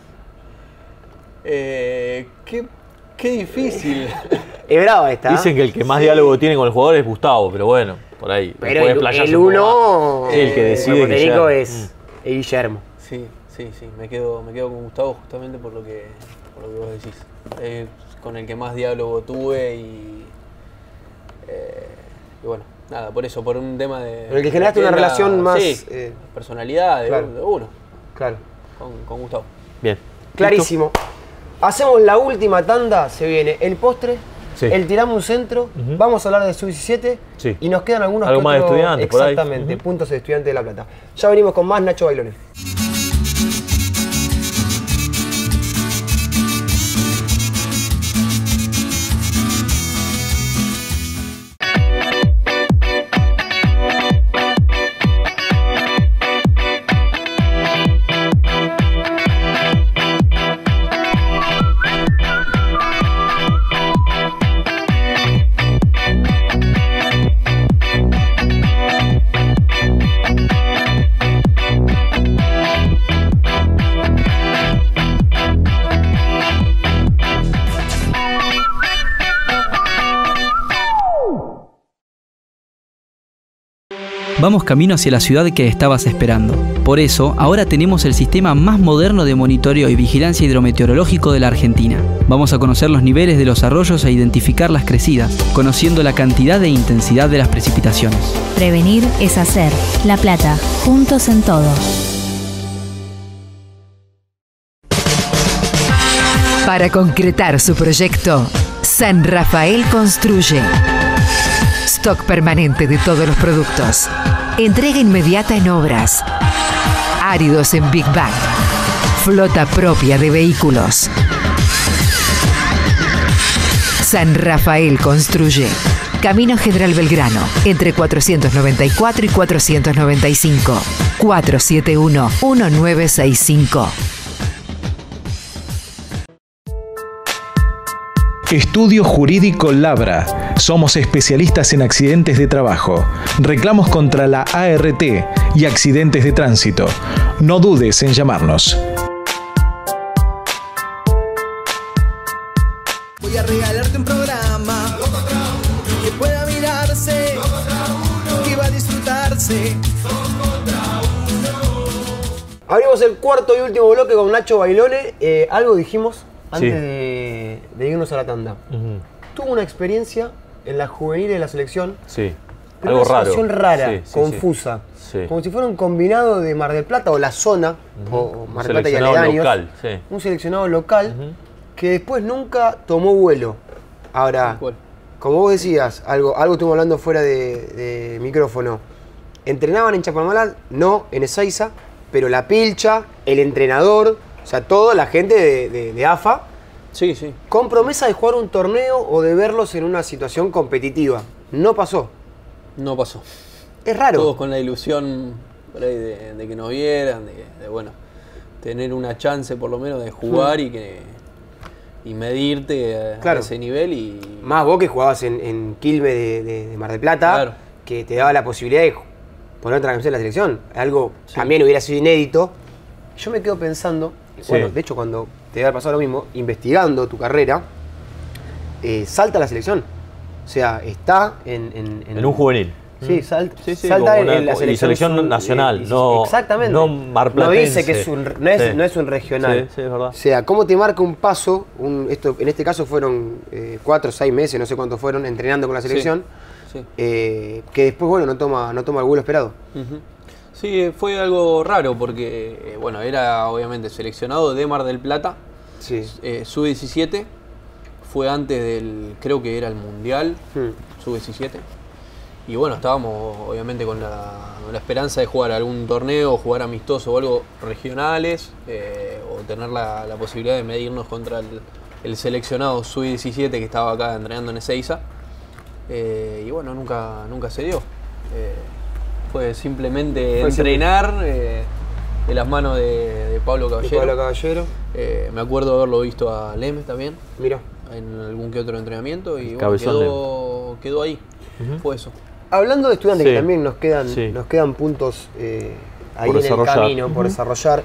Eh, qué, qué difícil. Es brava esta. Dicen que el que más diálogo tiene con el jugador es Gustavo, pero bueno, por ahí. Pero puede el, explayarse el un poco uno. más. Sí, el que decide el Guillermo Guillermo. es, es Guillermo. Sí, sí, sí. Me quedo, me quedo con Gustavo justamente por lo que, por lo que vos decís. Es con el que más diálogo tuve y, eh, y bueno, nada, por eso, por un tema de... Con el que generaste de una la- relación más, sí, eh, personalidad de, claro. de uno, Claro. con, con Gustavo. Bien. Clarísimo. Hacemos la última tanda, se viene el postre, Sí. el tiramos un centro, Ujú. vamos a hablar de sub diecisiete Sí. y nos quedan algunos Algo que más de otros- estudiantes por ahí. Exactamente, Ujú. puntos de estudiante de La Plata. Ya venimos con más Nacho Bailones. Vamos camino hacia la ciudad que estabas esperando. Por eso, ahora tenemos el sistema más moderno de monitoreo y vigilancia hidrometeorológico de la Argentina. Vamos a conocer los niveles de los arroyos e identificar las crecidas, conociendo la cantidad e intensidad de las precipitaciones. Prevenir es hacer. La Plata, juntos en todo. Para concretar su proyecto, San Rafael construye. Stock permanente de todos los productos. Entrega inmediata en obras. Áridos en Big Bang. Flota propia de vehículos. San Rafael construye. Camino General Belgrano, entre cuatrocientos noventa y cuatro y cuatrocientos noventa y cinco. cuatro siete uno, uno nueve seis cinco. Estudio Jurídico Labra. Somos especialistas en accidentes de trabajo, reclamos contra la A R T y accidentes de tránsito. No dudes en llamarnos. Voy a regalarte un programa que pueda mirarse, que va a disfrutarse. Abrimos el cuarto y último bloque con Nacho Bailone. Eh, algo dijimos antes Sí. de, de irnos a la tanda. Ujú. Tuvo una experiencia en la juvenil de la selección, Sí. pero Algo una raro. situación rara, Sí, sí, confusa. Sí. Como si fuera un combinado de Mar del Plata o la zona, o, o Un Mar del Plata y seleccionado aledaños. local, sí. Un seleccionado local Ujú. que después nunca tomó vuelo. Ahora, Tal cual. como vos decías, algo, algo estuvimos hablando fuera de, de micrófono. ¿Entrenaban en Chapadmalal? No, en Ezeiza, pero la pilcha, el entrenador, o sea, toda la gente de, de- de A F A, Sí, sí. con promesa de jugar un torneo o de verlos en una situación competitiva. No pasó. No pasó. Es raro. Todos con la ilusión por ahí de, de que nos vieran, de, de, bueno, tener una chance por lo menos de jugar y que y medirte a, Claro. a ese nivel y Más vos que jugabas en, en Quilmes de, de- de Mar del Plata, Claro. que te daba la posibilidad de ponerte la camiseta de la selección. Algo Sí. también hubiera sido inédito Yo me quedo pensando, Sí. bueno, de hecho cuando te va a pasar lo mismo, investigando tu carrera, eh, salta a la selección. O sea, está en... En, En un juvenil. Sí, sal- Sí, sí, salta como en, una- en la y selección, selección sub- nacional, eh, y- no- exactamente. no No marplatense. dice que es un, no es, Sí. no es un regional. Sí, sí, es verdad. O sea, ¿cómo te marca un paso? Un, esto, en este caso fueron eh, cuatro o seis meses, no sé cuántos fueron, entrenando con la selección, Sí. eh, que después, bueno, no toma, no toma el vuelo esperado. Ujú. Sí, fue algo raro porque, eh, bueno, era obviamente seleccionado de Mar del Plata, Sí. eh, sub diecisiete, fue antes del, creo que era el Mundial, Hmm. sub diecisiete. Y bueno, estábamos obviamente con la, con la esperanza de jugar algún torneo, jugar amistoso o algo regionales, eh, o tener la, la posibilidad de medirnos contra el, el seleccionado sub diecisiete que estaba acá entrenando en Ezeiza. Eh, y bueno, nunca, nunca se dio. Eh, fue simplemente Fue entrenar eh, de las manos de, de Pablo Caballero. Pablo Caballero. Eh, me acuerdo haberlo visto a Lemes también, Mira. en algún que otro entrenamiento, y bueno, Cabezón quedó, quedó ahí. Ujú. Fue eso. Hablando de estudiantes, Sí. que también nos quedan, Sí. nos quedan puntos eh, ahí Por en el desarrollar. camino por desarrollar.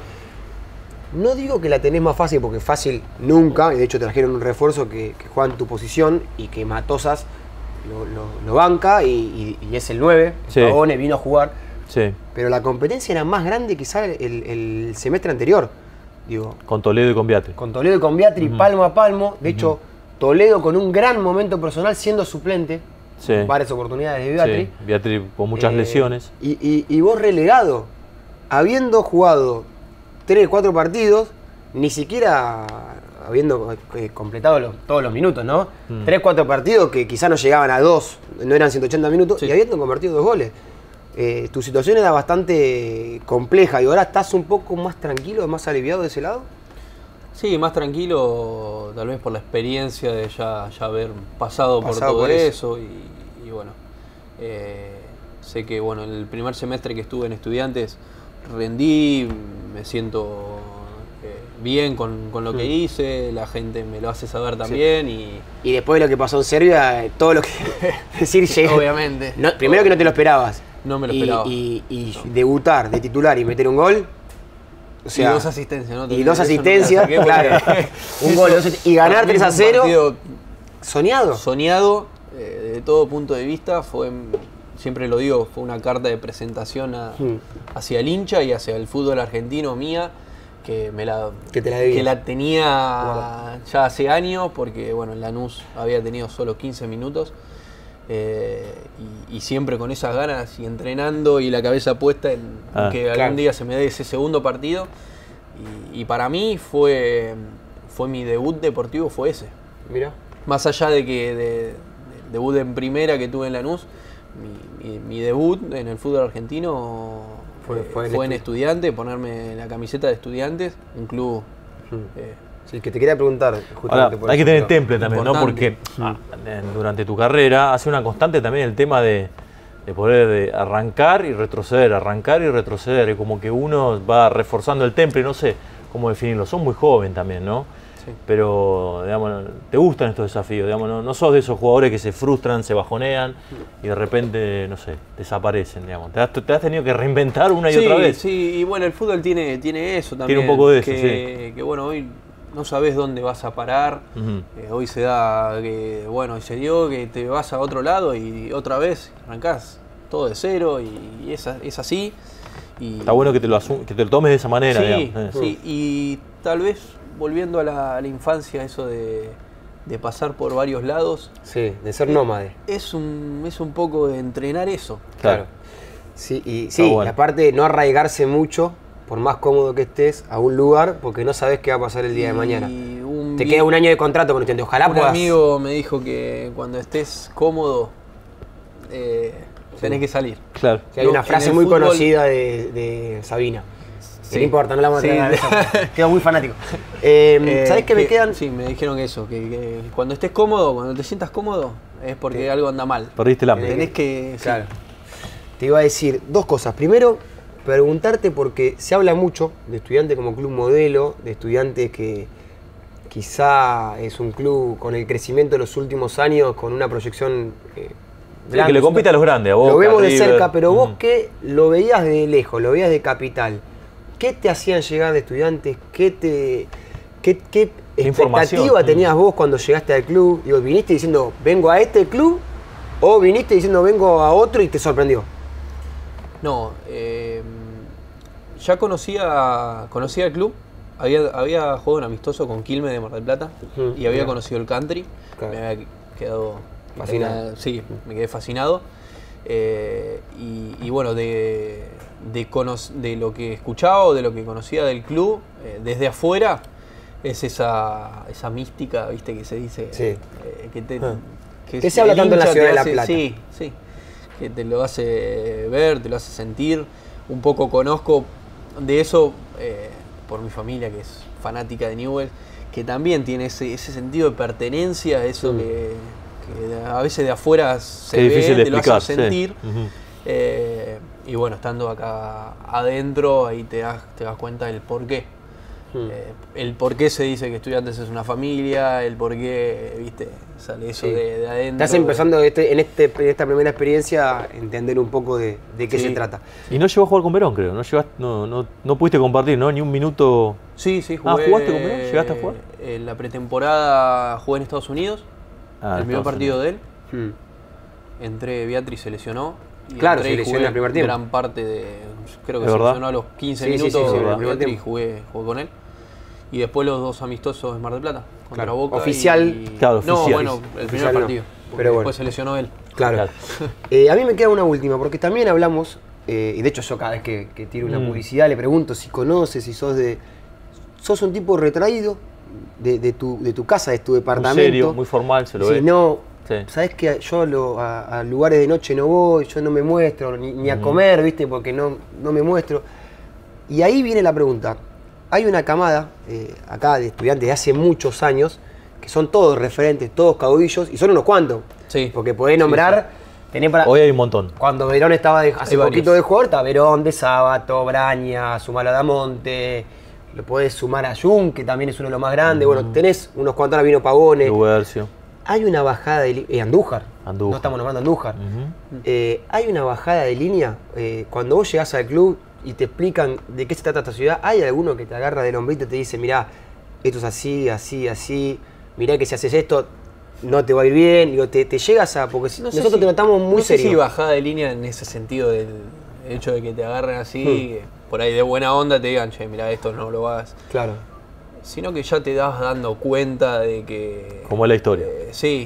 No digo que la tenés más fácil, porque fácil nunca, y de hecho trajeron un refuerzo que, que juega en tu posición y que Matosas lo, lo- lo banca y, y- y es el nueve. Sí. Pavone vino a jugar, Sí, pero la competencia era más grande quizá el, el semestre anterior. Digo, con Toledo y con Beatriz. con Toledo y con Beatriz, Ujú. palmo a palmo. De hecho, Toledo con un gran momento personal siendo suplente, Sí. varias oportunidades de Beatriz. Sí, Beatriz con muchas Eh, lesiones. Y, y- y vos relegado, habiendo jugado tres, cuatro partidos, ni siquiera habiendo eh, completado los- todos los minutos, ¿no? Mm. Tres, cuatro partidos que quizá no llegaban a dos, no eran ciento ochenta minutos, Sí. y habiendo convertido dos goles. Eh, tu situación era bastante compleja y ahora estás un poco más tranquilo, más aliviado de ese lado. Sí, más tranquilo, tal vez por la experiencia de ya, ya haber pasado, por Pasado todo por eso, eso. y, y bueno, eh, sé que bueno, el primer semestre que estuve en Estudiantes rendí, me siento eh, bien con, con lo que Mm. hice, la gente me lo hace saber también y Y después de lo que pasó en Serbia, eh, todo lo que decir llega. obviamente No, primero que no te lo esperabas. no me lo Y- esperaba. Y, y debutar de titular y meter un gol. O sea, y dos asistencias, ¿no? y dos Eso no me la asistencias, saqué porque claro. Un gol, dos asistencias, y ganar para mí tres a fue un cero. partido Soñado. soñado, eh, de todo punto de vista, fue, siempre lo digo, fue una carta de presentación a- Mm. hacia el hincha y hacia el fútbol argentino mía, que me la, Que te la debía. que la tenía ya hace años, porque bueno, en Lanús había tenido solo quince minutos, eh, y, y siempre con esas ganas y entrenando y la cabeza puesta en Ah, que algún claro. día se me dé ese segundo partido, y, y para mí fue, fue mi debut deportivo, fue ese. Mira. Más allá de que de, de- debut en primera que tuve en Lanús, mi, mi- mi debut en el fútbol argentino Fue- eh, fue fue, en en Estu- Estudiante, ponerme la camiseta de Estudiantes, un club. eh, Sí, que te quería preguntar. Justamente Ahora, por hay que eso, tener pero- temple también, ¿no? Importante. Porque ah, en- durante tu carrera hace una constante también el tema de, de poder de arrancar y retroceder, arrancar y retroceder. Es como que uno va reforzando el temple, no sé cómo definirlo. Sos muy joven también, ¿no? Sí. Pero, digamos, te gustan estos desafíos, digamos, no, no sos de esos jugadores que se frustran, se bajonean y de repente, no sé, desaparecen, digamos. Te has, te has tenido que reinventar una y sí, otra vez. sí, y bueno, el fútbol tiene, tiene eso también. Tiene un poco de eso, que, que bueno, hoy no sabes dónde vas a parar. Ujú. Eh, hoy se da que, bueno, se dio que te vas a otro lado y otra vez arrancás todo de cero y, y es, a- es así. Y, Está bueno que te lo, asum- que te lo tomes de esa manera, sí, digamos. eh. sí, y tal vez volviendo a la, a la infancia, eso de, de pasar por varios lados, Sí, de ser nómade. es un, es un poco de entrenar eso. Claro. Sí, y, sí, bueno. y aparte no arraigarse mucho, por más cómodo que estés, a un lugar, porque no sabes qué va a pasar el día de mañana. Y un Te vi- queda un año de contrato con Estudiantes. Ojalá un puedas. amigo me dijo que cuando estés cómodo, eh, tenés que salir. Claro. Sí, hay No, una en frase el muy fútbol- conocida de, de Sabina. Sí. No importa, no la vamos a Sí. traer a esa. Quedo muy fanático. Eh, Eh, ¿Sabés qué me quedan? Sí, me dijeron eso, que, que cuando estés cómodo, cuando te sientas cómodo, es porque algo anda mal. Perdiste el hambre. Tenés que... sí. Claro. Te iba a decir dos cosas. Primero, preguntarte porque se habla mucho de Estudiantes como club modelo, de Estudiantes que quizá es un club con el crecimiento de los últimos años, con una proyección eh, Sí, que le compite a los grandes, a Boca, Lo vemos de River. cerca, pero vos Mm. que lo veías de lejos, lo veías de capital. ¿qué te hacían llegar de Estudiantes? ¿Qué te qué, qué Información. expectativa tenías vos cuando llegaste al club? Digo, ¿viniste diciendo vengo a este club o viniste diciendo vengo a otro y te sorprendió? No, eh, ya conocía, conocía el club. Había, había jugado un amistoso con Quilmes de Mar del Plata Uh-huh. y había Bien. conocido el country. Claro. Me había quedado Fascinado. tenía- sí, me quedé fascinado. Eh, y, y bueno, de, de, cono- de lo que escuchaba o de lo que conocía del club, eh, desde afuera, es esa, esa mística, viste, que se dice. Sí. eh, que te, Ah. que Que se habla el tanto en la hincha ciudad te de La hace- Plata. Sí, sí. Que te lo hace ver, te lo hace sentir. Un poco conozco de eso eh, por mi familia, que es fanática de Newell's, que también tiene ese, ese sentido de pertenencia, eso Mm. que, que de- a veces de afuera se Qué ve, difícil de te lo explicar. hace sí. sentir. Ujú. Eh, y bueno, estando acá adentro, ahí te das, te das cuenta del por qué. Hmm. Eh, el por qué se dice que Estudiantes es una familia, el por qué, viste, sale eso Sí. de, de adentro. Estás empezando este, en, este, en esta primera experiencia a entender un poco de, de qué Sí. se trata. Y no llegó a jugar con Verón, creo. No, llegaste, no, no, no pudiste compartir, ¿no? Ni un minuto. Sí, sí, Ah, jugué. ¿jugaste con Verón? ¿Llegaste a jugar? En la pretemporada jugué en Estados Unidos, Ah, el primer Estados partido Unidos. de él. Hmm. Entré, Beatriz se lesionó. Y Claro, entré se y lesionó jugué en el primer tiempo. gran parte de. Creo que ¿Es se verdad? lesionó a los quince Sí, sí, sí, minutos. sí, en el primer Beatriz, tiempo. jugué, jugué con él. Y después los dos amistosos en Mar del Plata, contra Claro. Boca. Oficial. y- Claro, No, oficial. bueno, el Oficial primer no, partido. porque pero bueno. Después se lesionó él. Claro. Claro. Eh, a mí me queda una última, porque también hablamos, eh, y de hecho yo cada vez que, que tiro una Mm. publicidad le pregunto si conoces, si sos de... ¿Sos un tipo retraído de, de tu, de tu casa, de tu Muy departamento? serio, muy formal, se lo Si ve. no, Sí. ¿sabés que yo lo- a, a lugares de noche no voy, yo no me muestro, ni, ni a Ujú. comer, ¿viste? Porque no, no me muestro. Y ahí viene la pregunta. Hay una camada eh, acá de estudiantes de hace muchos años que son todos referentes, todos caudillos, y son unos cuantos. Sí. Porque podés nombrar, tenés para... Hoy hay un montón. Cuando Verón estaba de, hace Hay varios. poquito de jugador, está Verón, de Sábato, Braña, sumar a Damonte, lo podés sumar a Jun, que también es uno de los más grandes. Bueno, tenés unos cuantos, ahora vino Pavone. Lubercio. Hay una bajada de línea. Eh, Andújar. Andújar. No estamos nombrando a Andújar. Ujú. Eh, hay una bajada de línea. eh, cuando vos llegás al club y te explican de qué se trata esta ciudad, hay alguno que te agarra del hombrito y te dice: mirá, esto es así, así, así. Mirá que si haces esto, no te va a ir bien. Digo, te, te llegas a. Porque No sé nosotros si- te notamos muy no sé serios. si bajada de línea en ese sentido del hecho de que te agarren así, Hmm. que por ahí de buena onda te digan, che, mira, esto no lo hagas. Claro. Sino que ya te das dando cuenta de que... Como es la historia. eh, sí.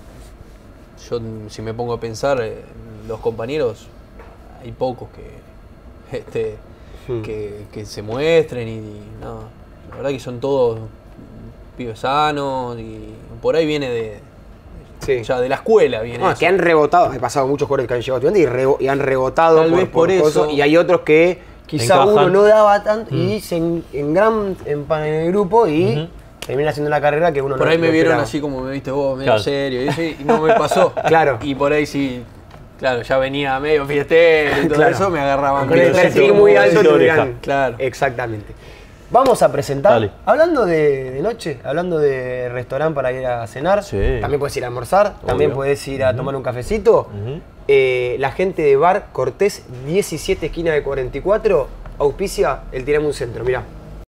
Yo, si me pongo a pensar, eh, los compañeros, hay pocos que, este, Hmm. que, que se muestren y, y no. La verdad que son todos pibes sanos y por ahí viene de... Sí. Ya de la escuela viene No, eso. que han rebotado, he pasado muchos jugadores que han llegado a estudiantes y, rebo- y han rebotado Tal vez por eso. cosas, y hay otros que quizá Encajan. uno no daba tanto y Mm. se en, engran en, pa- en el grupo y Ujú. terminan haciendo una carrera que uno Por no ahí me no vieron esperaba. así como me viste vos, medio Claro. serio, y, ese- y no me pasó. Claro. Y por ahí sí, claro, ya venía medio fiestero y todo Claro. eso, me agarraban. Con el medio perfil serio, muy como alto de te oreja. dirán. Claro. Exactamente. Vamos a presentar, Dale. hablando de, de noche, hablando de restaurante para ir a cenar, Sí. también puedes ir a almorzar, también Obvio. puedes ir a tomar un cafecito. Ujú. Eh, la gente de Bar Cortés diecisiete, esquina de cuarenta y cuatro, auspicia el Tirame un Centro, mirá.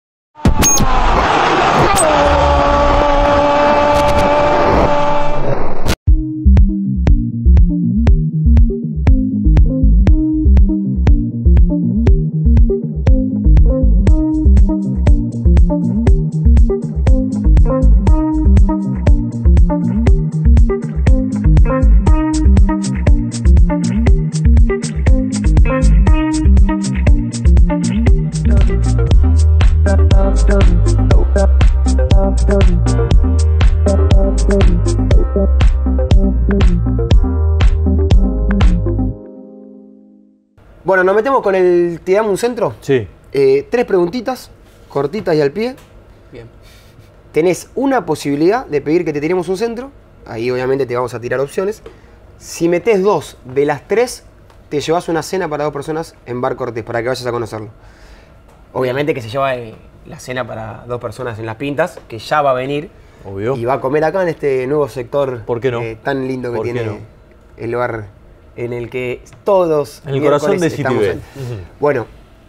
Bueno, nos metemos con el Tirame un Centro. Sí. Eh, tres preguntitas, cortitas y al pie. Bien. Tenés una posibilidad de pedir que te tiremos un centro. Ahí obviamente te vamos a tirar opciones. Si metés dos de las tres, te llevas una cena para dos personas en Bar Cortés, para que vayas a conocerlo. Obviamente que se lleva eh, la cena para dos personas en Las Pintas, que ya va a venir. Obvio. Y va a comer acá en este nuevo sector ¿Por qué no? eh, tan lindo que ¿Por qué tiene no? el lugar en el que todos En el corazón miércoles de estamos Citibel. ahí. Bueno,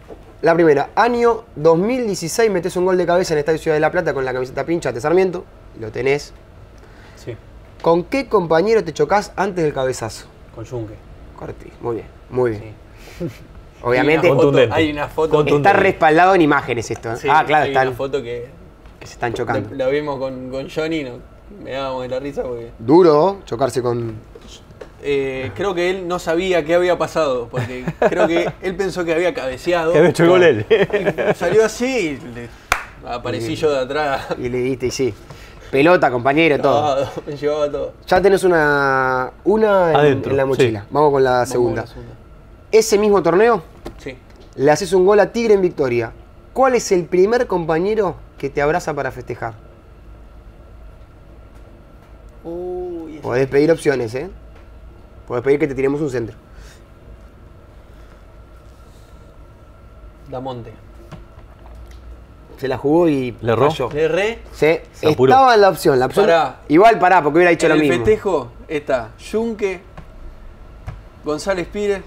La primera, año dos mil dieciséis, metés un gol de cabeza en el Estadio Ciudad de La Plata con la camiseta pincha de Sarmiento. Lo tenés. Sí. ¿Con qué compañero te chocás antes del cabezazo? Con Junque. Corti. Muy bien, muy bien. Sí. Obviamente, hay una foto, hay una foto está respaldado en imágenes esto. ¿eh? Sí, ah, claro, hay están, una foto que, que se están chocando. La, la vimos con, con Johnny, no, me dábamos de la risa porque... Duro chocarse con... Eh, creo que él no sabía qué había pasado, porque creo que él pensó que había cabeceado. Que había hecho gol él. Salió así y le, aparecí yo de atrás. Y le diste, y sí. Pelota, compañero, todo. No, me llevaba todo. Ya tenés una, una en, Adentro, en la mochila. sí. Vamos con la Vamos segunda. con la segunda. Ese mismo torneo, Sí. le haces un gol a Tigre en victoria. ¿Cuál es el primer compañero que te abraza para festejar? Uy, Podés pedir opciones, ¿eh? Podés pedir que te tiremos un centro. Damonte. Se la jugó y ¿Le erró? falló. Le erré. Sí, Se apuró. estaba en la opción. La opción Pará. igual pará, porque hubiera dicho En lo el mismo. festejo está Junque, González Pires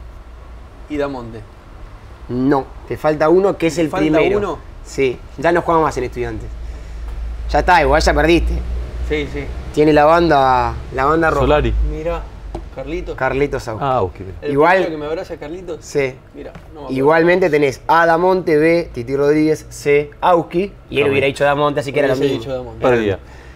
y Damonte. No, te falta uno que es el ¿Falta primero. uno? Sí, ya no juega más en Estudiantes. Ya está, igual ya perdiste. Sí, sí. Tiene la banda, la banda roja. Solari. Mira, Carlitos. Carlitos Auski. Ah, ok. El igual- primero que me abraza es Carlitos. Sí. Mira, no me acuerdo. Igualmente tenés A Damonte, B, Titi Rodríguez, C, Auski. Y él También. hubiera dicho Damonte, así que era lo Hubiese mismo. dicho Damonte. Perdía.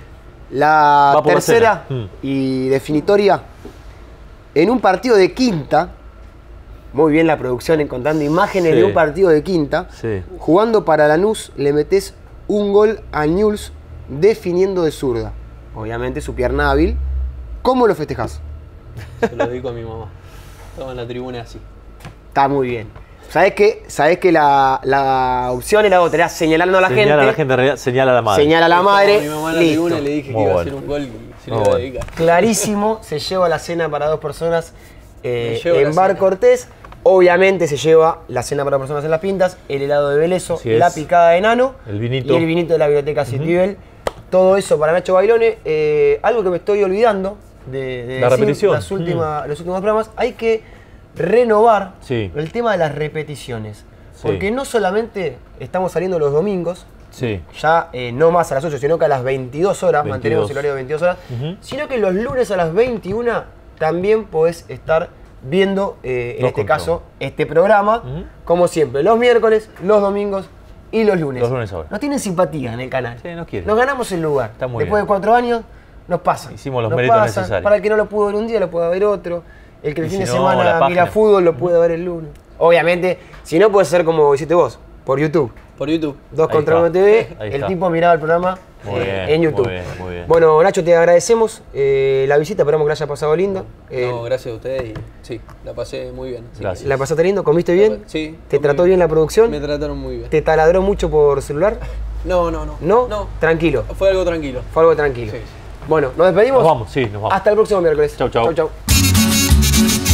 La Va por la tercera cena. Mm. y definitoria. En un partido de quinta, muy bien la producción encontrando imágenes Sí. de un partido de quinta. Sí. Jugando para Lanús, le metés un gol a Newell's definiendo de zurda. Obviamente su pierna hábil. ¿Cómo lo festejás? Se lo dedico a mi mamá. Estaba en la tribuna así. Está muy bien. ¿Sabés qué? ¿Sabés que la, la opción era otra? Era señalando a la Señala gente. a la gente, en realidad, señala a la madre. Señala a la Estaba madre. mi mamá en la Listo. tribuna y le dije Muy que iba a bueno. hacer un gol y se lo Muy iba a bueno. dedicar. Clarísimo, se lleva la cena para dos personas eh, Me llevo en la Bar cena. Cortés. Obviamente se lleva la cena para personas en las pintas, el helado de Belezo, Así es. la picada de Nano El vinito. y el vinito de la biblioteca Citibel. Todo eso para Nacho Bailone. Eh, algo que me estoy olvidando de, de La decir, repetición. las últimas- los últimos programas, hay que renovar Sí. el tema de las repeticiones. Sí. Porque no solamente estamos saliendo los domingos, Sí. ya eh, no más a las ocho, sino que a las veintidós horas, veintidós. mantenemos el horario de veintidós horas, Ujú. sino que los lunes a las veintiuna también podés estar viendo, eh, en Los este control. caso, este programa, Ujú. como siempre, los miércoles, los domingos y los lunes. Los lunes ahora. No tienen simpatía en el canal. Sí, no quieren. Nos ganamos el lugar. Está muy Después bien. de cuatro años, nos pasa. Hicimos los Nos méritos pasan. necesarios. Para el que no lo pudo ver un día, lo puede ver otro. El que el Y fin si de no, semana la mira página. fútbol, lo puede ver el lunes. Obviamente, si no, puede ser como hiciste vos, por YouTube. Por YouTube. Dos Ahí contra está. uno T V, Ahí el está. tipo miraba el programa Muy eh, bien, en YouTube. muy bien, muy bien. Bueno, Nacho, te agradecemos eh, la visita, esperamos que la haya pasado lindo. Eh, No, gracias a ustedes y sí, la pasé muy bien. así que- Gracias. ¿La pasaste lindo? ¿Comiste bien? Sí. ¿Te comí trató bien la producción? Me trataron muy bien. ¿Te taladró mucho por celular? No, no, no. ¿No? No. Tranquilo. Fue algo tranquilo. Fue algo tranquilo. Sí, sí. Bueno, nos despedimos. Nos vamos, sí, nos vamos. Hasta el próximo miércoles. Chau, chau. Chau, chau.